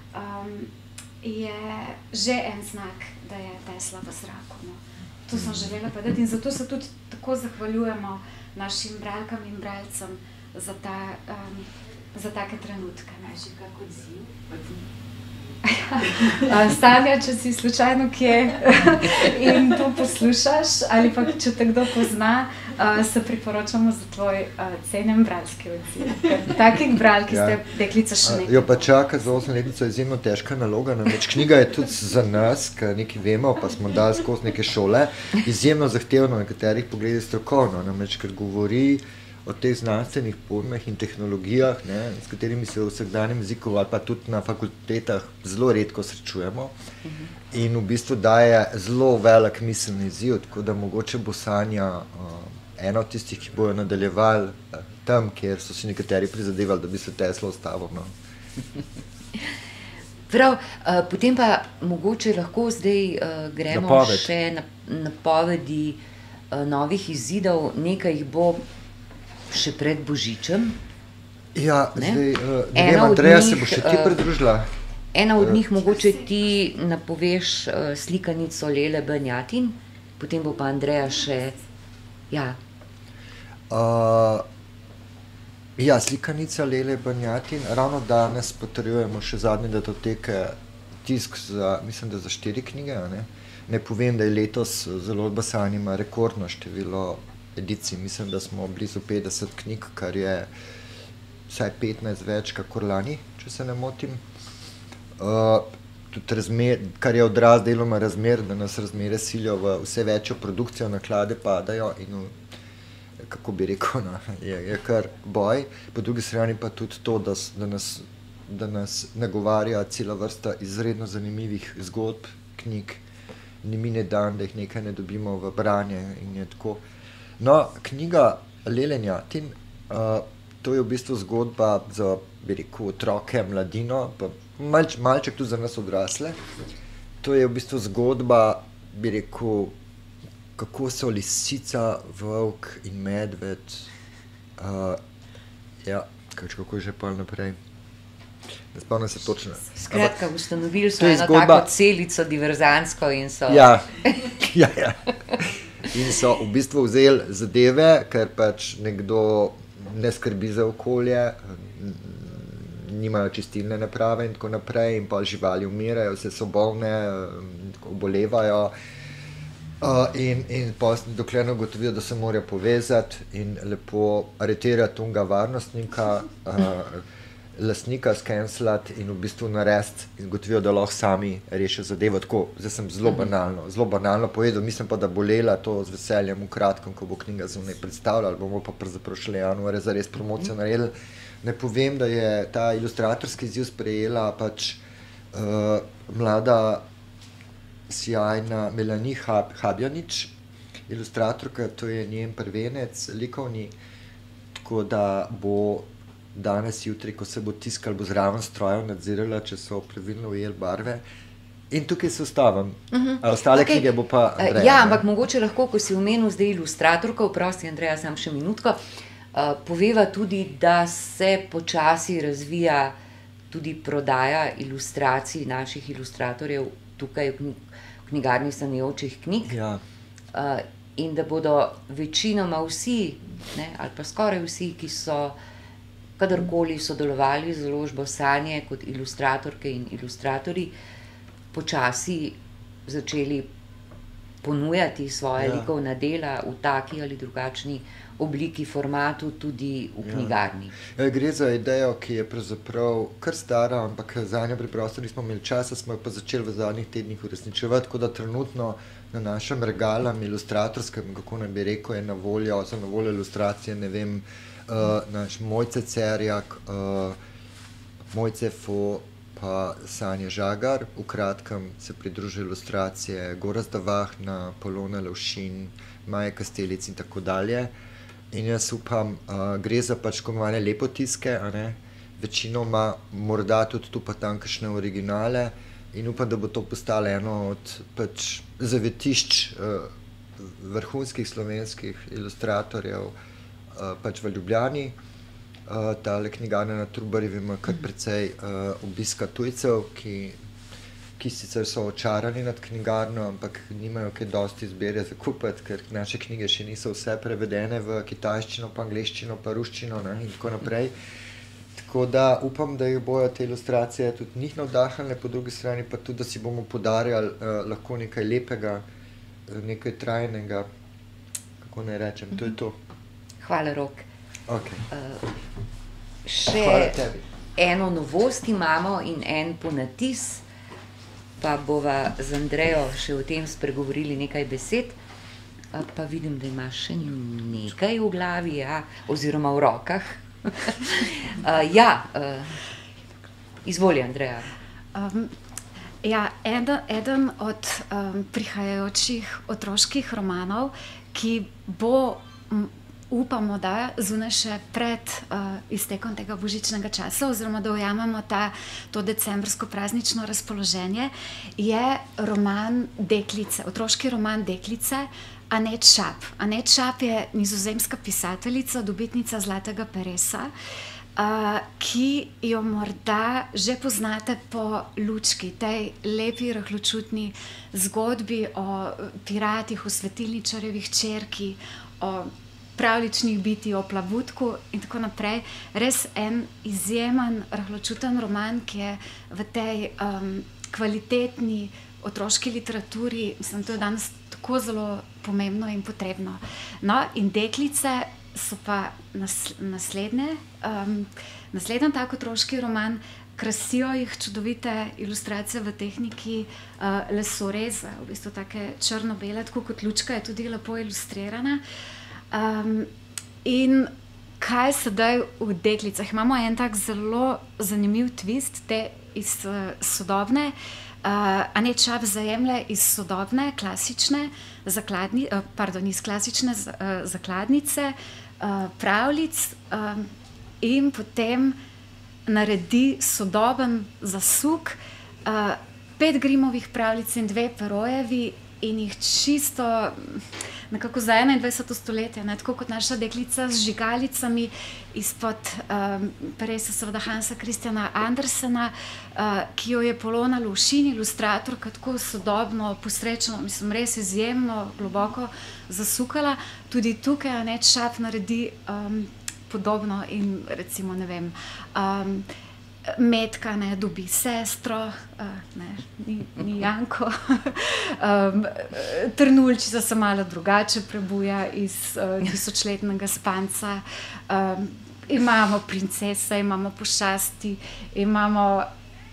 je že en znak, da je Tesla v zraku, no. To sem želela povedati in zato se tudi tako zahvaljujemo našim bralkam in bralcem za take trenutke. Že kak odziv? Sanja, če si slučajno kje in to poslušaš, ali pa če te kdo pozna, se priporočamo za tvoj cenjen bralski odziv. Takih bralk, ki ste deklica še nekaj. Jo pa čaka za 8-letnico izjemno težka naloga, namreč knjiga je tudi za nas, ker nekaj vemo, pa smo dali skozi neke šole, izjemno zahtevno, na katerih pogledih strokovno, namreč ker govori o teh znanstvenih pojmih in tehnologijah, s katerimi se v vsakdanjem jeziku ali pa tudi na fakultetah zelo redko srečujemo. In v bistvu daje zelo velik miselni izziv, tako da mogoče bo Sanja ena od tistih, ki bojo nadaljevali tam, kjer so si nekateri prizadevali, da bi se Tesla ustavil. No. Prav, potem pa mogoče lahko zdaj gremo še na napovedi novih izidov, nekaj jih bo še pred Božičem. Ja, Ne? zdaj, ne Ena vem, od Andreja, njih, se bo še ti pridružila? Ena od njih mogoče ti napoveš slikanico Lele Banjatin, potem bo pa Andreja še, ja, Ja, slikanica Lele Banjatin. Ravno danes potrjujemo še zadnje datoteke, tisk za, mislim, da za 4 knjige. A ne? Ne povem, da je letos založba Sanja ima rekordno število edicij. Mislim, da smo blizu 50 knjig, kar je vsaj 15 več kakor lani, če se ne motim. Tudi kar je odraz deloma razmer, da nas razmere silijo v vse večjo produkcijo, naklade padajo in kako bi rekel, no, je kar boj. Po drugi strani pa tudi to, da nas nagovarja cela vrsta izredno zanimivih zgodb, knjig. Ni mine dan, da jih nekaj ne dobimo v branje in je tako. No, knjiga Lele Banjatin, to je v bistvu zgodba za, bi rekel, otroke, mladino, pa malček tudi za nas odrasle. To je v bistvu zgodba, bi rekel, kako so lisica, volk in medved, ja, kako že pol naprej. Ne spomnim se točno. skratka, ustanovili so to je eno zgodba- tako celico diverzantsko in so... Ja, ja. In so v bistvu vzeli zadeve, ker pač nekdo ne skrbi za okolje, nimajo čistilne naprave in tako naprej, in pa živali umirajo, vse so bolne, obolevajo. In dokler ne ugotovijo, da se morajo povezati in lepo aretirati unga varnostnika, lastnika skenslati in v bistvu narediti in ugotovijo, da lahko sami rešijo zadevo. Tako, zdaj sem zelo banalno povedal, mislim pa, da bo Lela to z veseljem v kratkem, ko bo knjiga zunaj predstavljala, bomo pa pravzaprav šele januarja zares promocijo naredili. Ne povem, da je ta ilustratorski izziv sprejela pač mlada sjajna Melanie Habjanič, ilustratorka, to je njen prvenec likovni, tako da bo danes, jutri, ko se bo tiskal, bo zraven strojev nadzirala, če so pravilno ujeli barve. In tukaj se ustavim. Ostale knjige bo pa Andreja. Ja, ampak mogoče lahko, ko si omenil zdaj ilustratorko, vprosti Andreja, sam še minutko, poveva tudi, da se počasi razvija tudi prodaja ilustracij naših ilustratorjev tukaj v knjigarni Sanjajočih knjig. Ja. In da bodo večinoma vsi, ne, ali pa skoraj vsi, ki so kadarkoli sodelovali z založbo Sanje kot ilustratorke in ilustratorji, počasi začeli ponujati svoje likovna dela v taki ali drugačni obliki, formatu, tudi v knjigarni. Gre za idejo, ki je pravzaprav kar stara, ampak zanjo preprosto nismo imeli časa, smo jo pa začeli v zadnjih tednih uresničevati, tako da trenutno na našem regalem ilustratorskem, kako naj bi rekel, je na voljo ilustracije, ne vem, naš Mojce Cerjak, Mojce Fo, pa Sanja Žagar, v kratkem se pridružijo ilustracije Gorazda Vahna, Polona Lovšin, Maje Kastelic in tako dalje. In jaz upam, gre za pač komovane lepotiske, a ne, večinoma morda tudi tu pa tam kakšne originale, in upam, da bo to postalo eno od pač zavetišč vrhunskih slovenskih ilustratorjev pač v Ljubljani. Tale knjigarna na Trubarjevi ima kar precej obiska tujcev, ki sicer so očarani nad knjigarno, ampak nimajo kaj dosti izbire za kupiti, ker naše knjige še niso vse prevedene v kitajščino, pa angleščino, pa ruščino, ne, in tako naprej. Tako da upam, da jih bojo te ilustracije tudi njih navdahnile, po drugi strani pa tudi, da si bomo podarjali lahko nekaj lepega, nekaj trajnega, kako naj rečem, to je to. Hvala, Rok. Okay. Še eno novost imamo in en ponatis, pa bova z Andrejo še o tem spregovorili nekaj besed, pa vidim, da imaš še nekaj v glavi, ja, oziroma v rokah. Izvoli, Andreja. Ja, eden od prihajajočih otroških romanov, ki bo upamo, da zunaj še pred iztekom tega božičnega časa, oziroma da ujamemo to decembrsko praznično razpoloženje, je roman Deklice, otroški roman Deklice, Annette Schaap. Annette Schaap je nizozemska pisateljica, dobitnica Zlatega peresa, ki jo morda že poznate po Lučki, tej lepi, rahločutni zgodbi o piratih, o svetilničarjevih hčerki, o pravličnih bitij, o plavutku in tako naprej. Res en izjemen, rahločuten roman, ki je v tej kvalitetni otroški literaturi, mislim, to je danes tako zelo pomembno in potrebno. No, in Deklice so pa naslednji tak otroški roman. Krasijo jih čudovite ilustracije v tehniki lesoreza, v bistvu take črno-bele, tako kot Lučka je tudi lepo ilustrirana. In kaj sedaj v Deklicah? Imamo en tak zelo zanimiv twist, te iz sodobne, Annette Schaap zajemlje iz sodobne, klasične iz klasične zakladnice, pravljic in potem naredi sodoben zasuk 5 Grimmovih pravljic in 2 Perojevi in jih čisto nekako za 21. stoletje, tako kot naša Deklica z žigalicami izpod peresa seveda Hansa Christiana Andersena, ki jo je Polona Lovšin, ilustratorka, tako sodobno, posrečeno, mislim, res izjemno globoko zasukala. Tudi tukaj Annette Schaap naredi podobno in recimo, ne vem, Metka dobi sestro, ni Janko, Trnuljčica se malo drugače prebuja iz tisočletnega spanca, imamo princese, imamo pošasti, imamo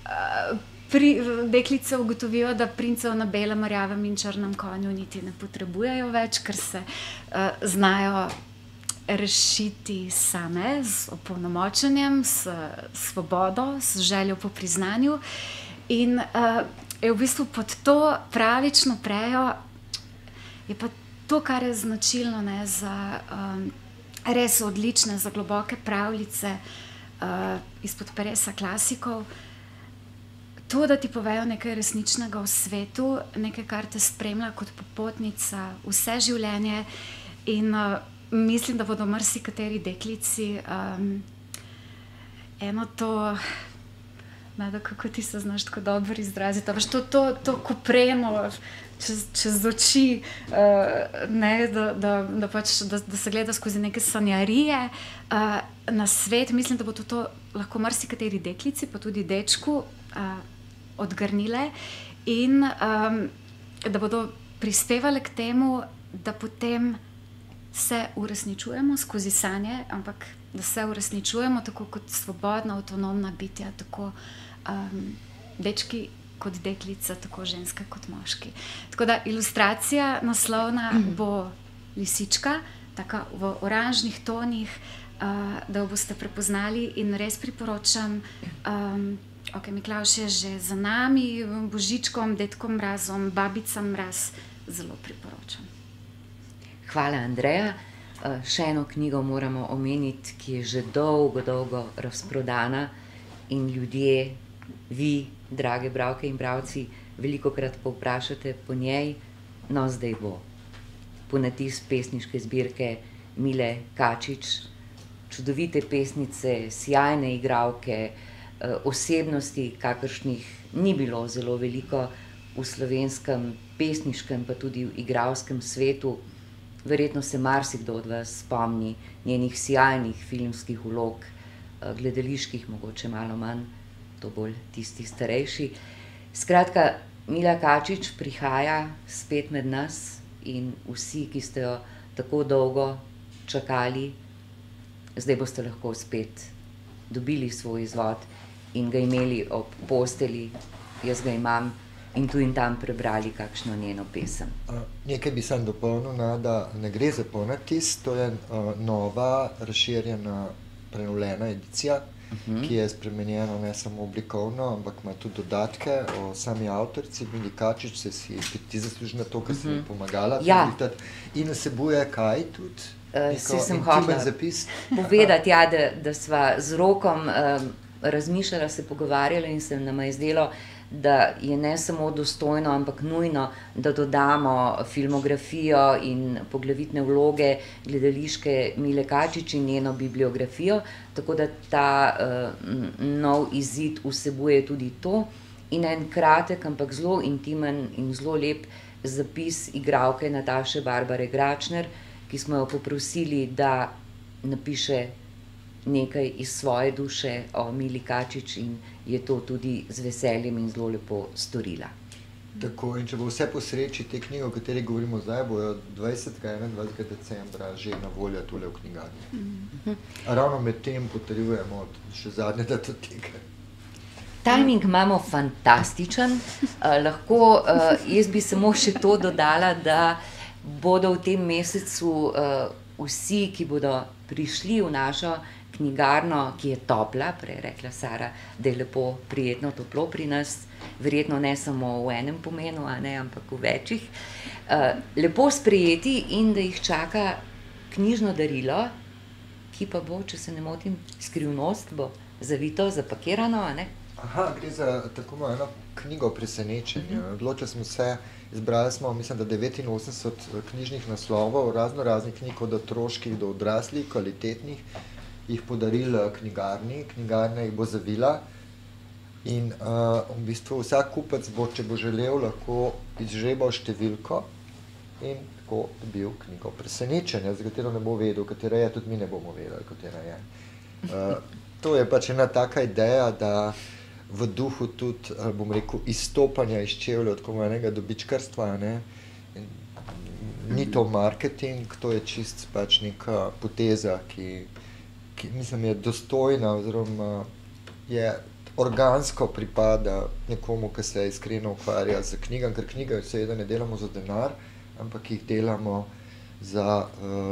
deklice ugotovijo, da princev na belem, rjavem in črnem konju niti ne potrebujejo več, ker se znajo rešiti same z opolnomočenjem, s svobodo, s željo po priznanju. In je v bistvu pod to pravično prejo je pa to, kar je značilno za res odlične, za globoke pravljice izpod peresa klasikov. To, da ti povejo nekaj resničnega o svetu, nekaj, kar te spremlja kot popotnica vse življenje. In mislim, da bodo marsikateri deklici eno to, kako ti se znaš tako dobro izraziti, to kopreno čez oči, da se gleda skozi neke sanjarije na svet. Mislim, da bo to lahko marsikateri deklici, pa tudi dečku odgrnile in da bodo prispevale k temu, da potem se uresničujemo skozi sanje, ampak da se uresničujemo tako kot svobodna, avtonomna bitja, tako dečki kot deklica, tako ženske kot moški. Tako da ilustracija naslovna bo Lisička, taka v oranžnih tonih, da jo boste prepoznali in res priporočam. Miklavž je že za nami, Božičkom, Dedkom Mrazom, Babica Mraz, zelo priporočam. Hvala, Andreja. Še eno knjigo moramo omeniti, ki je že dolgo razprodana in ljudje, vi, drage bralke in bralci, velikokrat povprašate po njej. No, zdaj bo. Ponatis pesniške zbirke Mile Kačič, čudovite pesnice, sijajne igralke, osebnosti, kakršnih ni bilo zelo veliko v slovenskem pesniškem, pa tudi v igralskem svetu. Verjetno se marsikdo od vas spomni njenih sijajnih filmskih vlog, gledaliških mogoče malo manj, to bolj tisti starejši. Skratka, Mila Kačič prihaja spet med nas in vsi, ki ste jo tako dolgo čakali, zdaj boste lahko spet dobili svoj izvod in ga imeli ob posteli, jaz ga imam, in tu in tam prebrali kakšno njeno pesem. Nekaj bi sam dopolnil, da ne gre za ponatis, to je nova, razširjena, prenovljena edicija, ki je spremenjena ne samo oblikovno, ampak ima tudi dodatke o sami avtorici. Mili Kačič, se si ti zasluži na to, ker si mi pomagala. In vsebuje kaj tudi? Saj sem intimen hotela zapis. povedati, ja, da sva z Rokom razmišljala, se pogovarjala in se nama je zdelo, da je ne samo dostojno, ampak nujno, da dodamo filmografijo in poglavitne vloge gledališke Mile Kačič in njeno bibliografijo, tako da ta nov izid vsebuje tudi to in en kratek, ampak zelo intimen in zelo lep zapis igralke Nataše Barbare Gračner, ki smo jo poprosili, da napiše nekaj iz svoje duše o Mili Kačič in je to tudi z veseljem in zelo lepo storila. Tako, in če bo vse po sreči, te knjige, o kateri govorimo zdaj, bojo 20. 21. decembra že na voljo tule v knjigarni. Ravno med tem potrjujemo še zadnje datoteke. Timing imamo fantastičen, lahko, jaz bi samo še to dodala, da bodo v tem mesecu vsi, ki bodo prišli v našo knjigarno, ki je topla, prej je rekla Sara, da je lepo, prijetno, toplo pri nas, verjetno ne samo v enem pomenu, a ne, ampak v večih, lepo sprejeti in da jih čaka knjižno darilo, ki pa bo, če se ne motim, skrivnost, bo zavito, zapakirano, a ne? Aha, gre za tako eno knjigo presenečenja. Odločili smo se, izbrali smo, mislim, da 89 knjižnih naslovov, raznih knjig, od otroških do odraslih, kvalitetnih, jih podarili knjigarni, knjigarna jih bo zavila in v bistvu vsak kupec bo, če bo želel, lahko izžrebal številko in tako dobil knjigo presenečenja, za katero ne bo vedel, katera je, tudi mi ne bomo vedeli, katera je. To je pač ena taka ideja, da v duhu tudi, bom rekel, izstopanja iz čevlja od enega dobičkarstva, ne. Ni to marketing, to je čist pač neka poteza, ki mislim je dostojna oziroma je organsko pripada nekomu, ki se iskreno ukvarja z knjigami, ker knjige seveda ne delamo za denar, ampak jih delamo za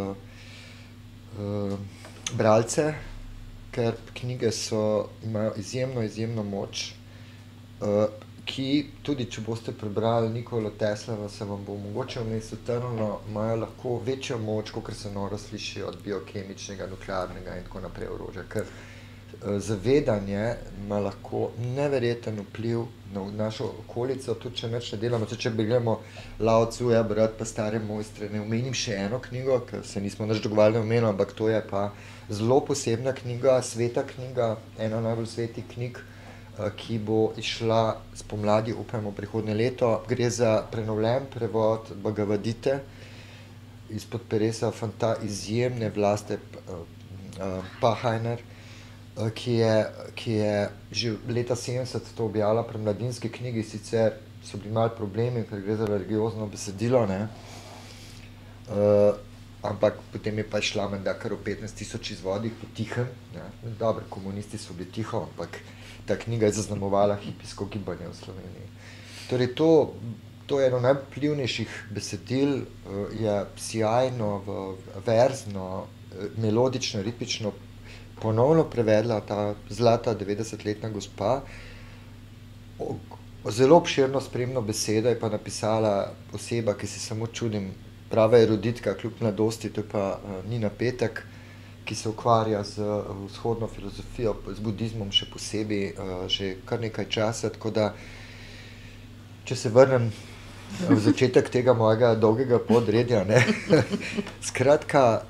bralce, ker knjige imajo izjemno moč, ki tudi, če boste prebrali Nikolo Teslava, se vam bo mogoče vmes utrnilo, imajo lahko večjo moč, kakor se noro sliši od biokemičnega, nuklearnega in tako naprej orožja, ker zavedanje ima lahko neverjeten vpliv na našo okolico, tudi če nič ne delamo, če gledamo Lao Tzuja brati pa stare mojstre, ne omenim še eno knjigo, ker se nismo nič dogovarjali o imenu, ampak to je pa zelo posebna knjiga, sveta knjiga, ena najbolj svetih knjig, ki bo izšla spomladi, upamo, prihodnje leto. Gre za prenovljen prevod Bhagavad-gite izpod peresa izjemne Vlaste Pahajner, ki je že leta 70 to objavila pri Mladinski knjigi, sicer so bili malo problemi, ker gre za religiozno besedilo, ne. Ampak potem je pa šla menda kar v 15.000 izvodih po tihem, ne. Dobro, komunisti so bili tiho, ampak ta knjiga je zaznamovala hipijsko gibanje v Sloveniji. Torej to je eno najvplivnejših besedil, je sijajno, verzno, melodično, ritmično ponovno prevedla ta zlata 90-letna gospa. Zelo obširno spremno besedo je pa napisala oseba, ki se samo čudim, prava eruditka kljub mladosti, to je pa Nina Petek, ki se ukvarja z vzhodno filozofijo, z budizmom še posebej, že kar nekaj časa, tako da, če se vrnem v začetek tega mojega dolgega podredja, ne, skratka,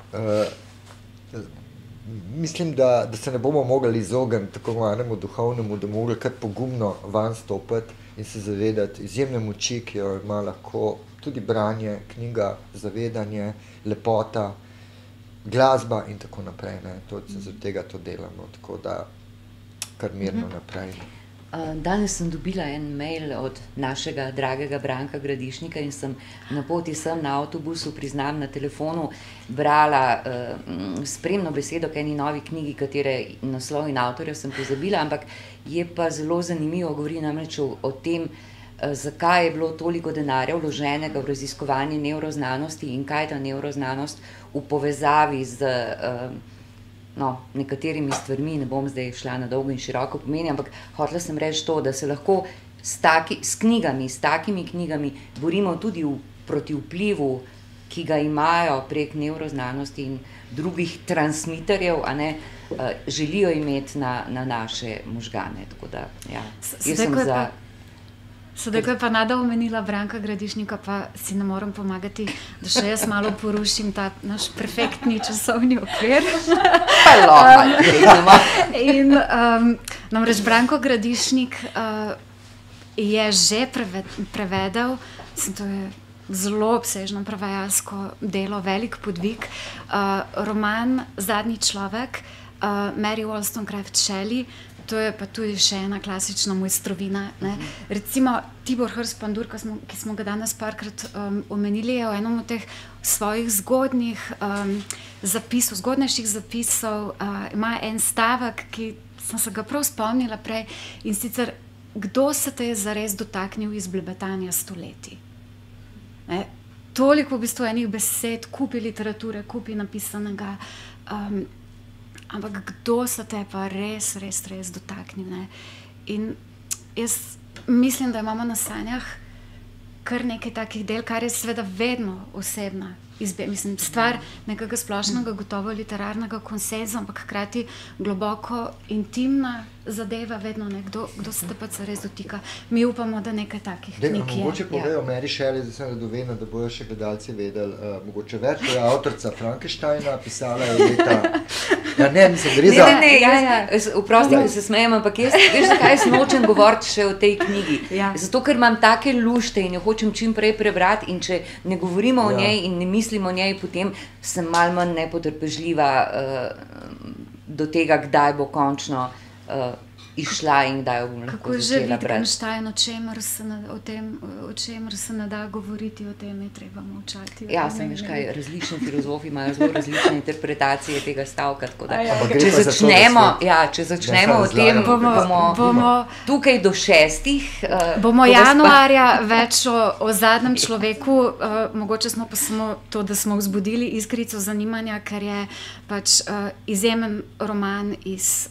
mislim, da se ne bomo mogli izogniti tako enemu duhovnemu, da bomo mogli kar pogumno van stopiti in se zavedati izjemne moči, ki jo ima lahko tudi branje, knjiga, zavedanje, lepota, glasba in tako naprej, ne. Zaradi tega to delamo, tako da kar mirno naprej. Danes sem dobila en mail od našega dragega Branka Gradišnika in sem na poti sem na avtobusu, priznam, na telefonu brala spremno besedo k eni novi knjigi, katere naslov in avtorja sem pozabila, ampak je pa zelo zanimivo, govori namreč o tem, zakaj je bilo toliko denarja vloženega v raziskovanje nevroznanosti in kaj je ta nevroznanost v povezavi z nekaterimi stvarmi, ne bom zdaj šla na dolgo in široko pomeni, ampak hotela sem reči to, da se lahko s takimi knjigami borimo tudi proti vplivu ki ga imajo prek nevroznanosti in drugih transmiterjev, a ne, želijo imeti na naše možgane. Tako da, ja, jaz sem za... Sedaj, ko je pa Nada omenila Branka Gradišnika, pa si ne morem pomagati, da še jaz malo porušim ta naš perfektni časovni okvir. In namreč Branko Gradišnik je že prevedel, to je zelo obsežno prevajalsko delo, velik podvig, roman Zadnji človek, Mary Wollstonecraft Shelley. To je pa tudi še ena klasična mojstrovina, ne. Recimo Tibor Hrs-Pandur, ki smo ga danes parkrat omenili, je v enem od teh svojih zgodnejših zapisov, ima en stavek, ki sem se ga prav spomnila prej, in sicer: kdo se te je zares dotaknil iz blebetanja stoletij? Ne? Toliko v bistvu enih besed, kupi literature, kupi napisanega, ampak kdo se te pa res dotaknil, ne? In jaz mislim, da imamo na sanjah kar nekaj takih del, kar je seveda vedno osebna stvar nekega splošnega, gotovo literarnega konsenza, ampak hkrati globoko intimna zadeva, vedno nekdo, kdo se te pa res dotika. Mi upamo, da nekaj takih knjig je. Mogoče povejo Mary Shelley, da sem radovedna, da bojo še gledalci vedeli, mogoče več, to je avtorica Frankensteina, pisala je leta... Ja, ne, mislim, gre za... Ne, vprosti, se smejem, ampak jaz, veš, zakaj jaz nočem govoriti še o tej knjigi? Zato, ker imam take lušte in jo hočem čim prej prebrati, in če ne govorimo o njej in ne mislimo o njej, potem sem malo manj nepotrpežljiva do tega, kdaj bo končno išla in kdaj jo bom lahko začela brati. Kako že Wittgenstein, o čemer se ne da govoriti, o tem je treba molčati. Ja, sem veš kaj, različni filozofi imajo zelo različne interpretacije tega stavka, tako da, če začnemo o tem, bomo tukaj do 6. Bomo januarja več o Zadnjem človeku, mogoče smo pa samo to, da smo vzbudili iskrico zanimanja, ker je pač izjemen roman iz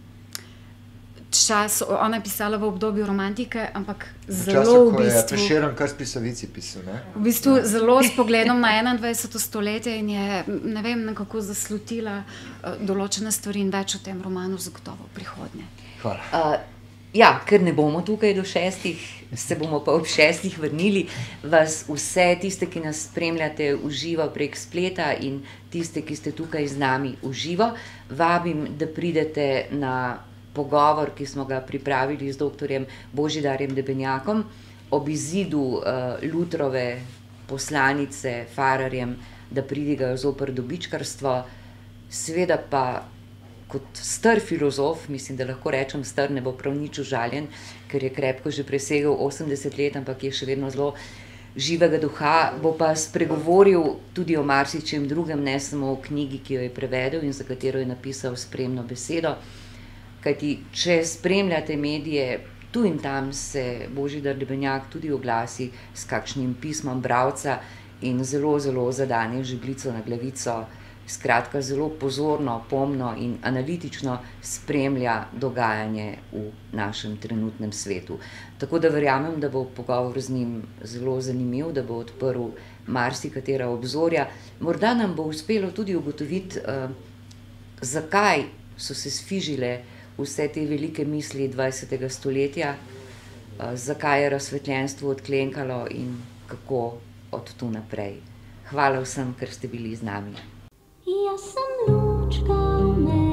času, ona je pisala v obdobju romantike, ampak zelo v bistvu... Ko je Prešeren kar s pisavici pisal, ne? V bistvu zelo s pogledom na 21. stoletje in je, ne vem, nekako zaslutila določene stvari in več o tem romanu zagotovo v prihodnje. Hvala. Ja, ker ne bomo tukaj do 6, se bomo pa ob 6 vrnili, vas vse tiste, ki nas spremljate v živo prek spleta in tiste, ki ste tukaj z nami v živo, vabim, da pridete na pogovor, ki smo ga pripravili z doktorjem Božidarjem Debenjakom ob izidu Lutrove poslanice Fararjem, da pridigajo zoper dobičkarstvo. Seveda pa kot star filozof, mislim, da lahko rečem star, ne bo prav nič užaljen, ker je krepko že presegel 80 let, ampak je še vedno zelo živega duha, bo pa spregovoril tudi o marsičem drugem, ne samo o knjigi, ki jo je prevedel in za katero je napisal spremno besedo. Kajti, če spremljate medije, tu in tam se Božidar Debenjak tudi oglasi s kakšnim pismom bralca in zelo zadane žebljico na glavico, skratka zelo pozorno, pomno in analitično spremlja dogajanje v našem trenutnem svetu. Tako da verjamem, da bo pogovor z njim zelo zanimiv, da bo odprl marsikatera obzorja. Morda nam bo uspelo tudi ugotoviti, zakaj so se sfižile vse te velike misli 20. stoletja, zakaj je razsvetljenstvo odklenkalo in kako od tu naprej. Hvala vsem, ker ste bili z nami. Jaz sem lučka v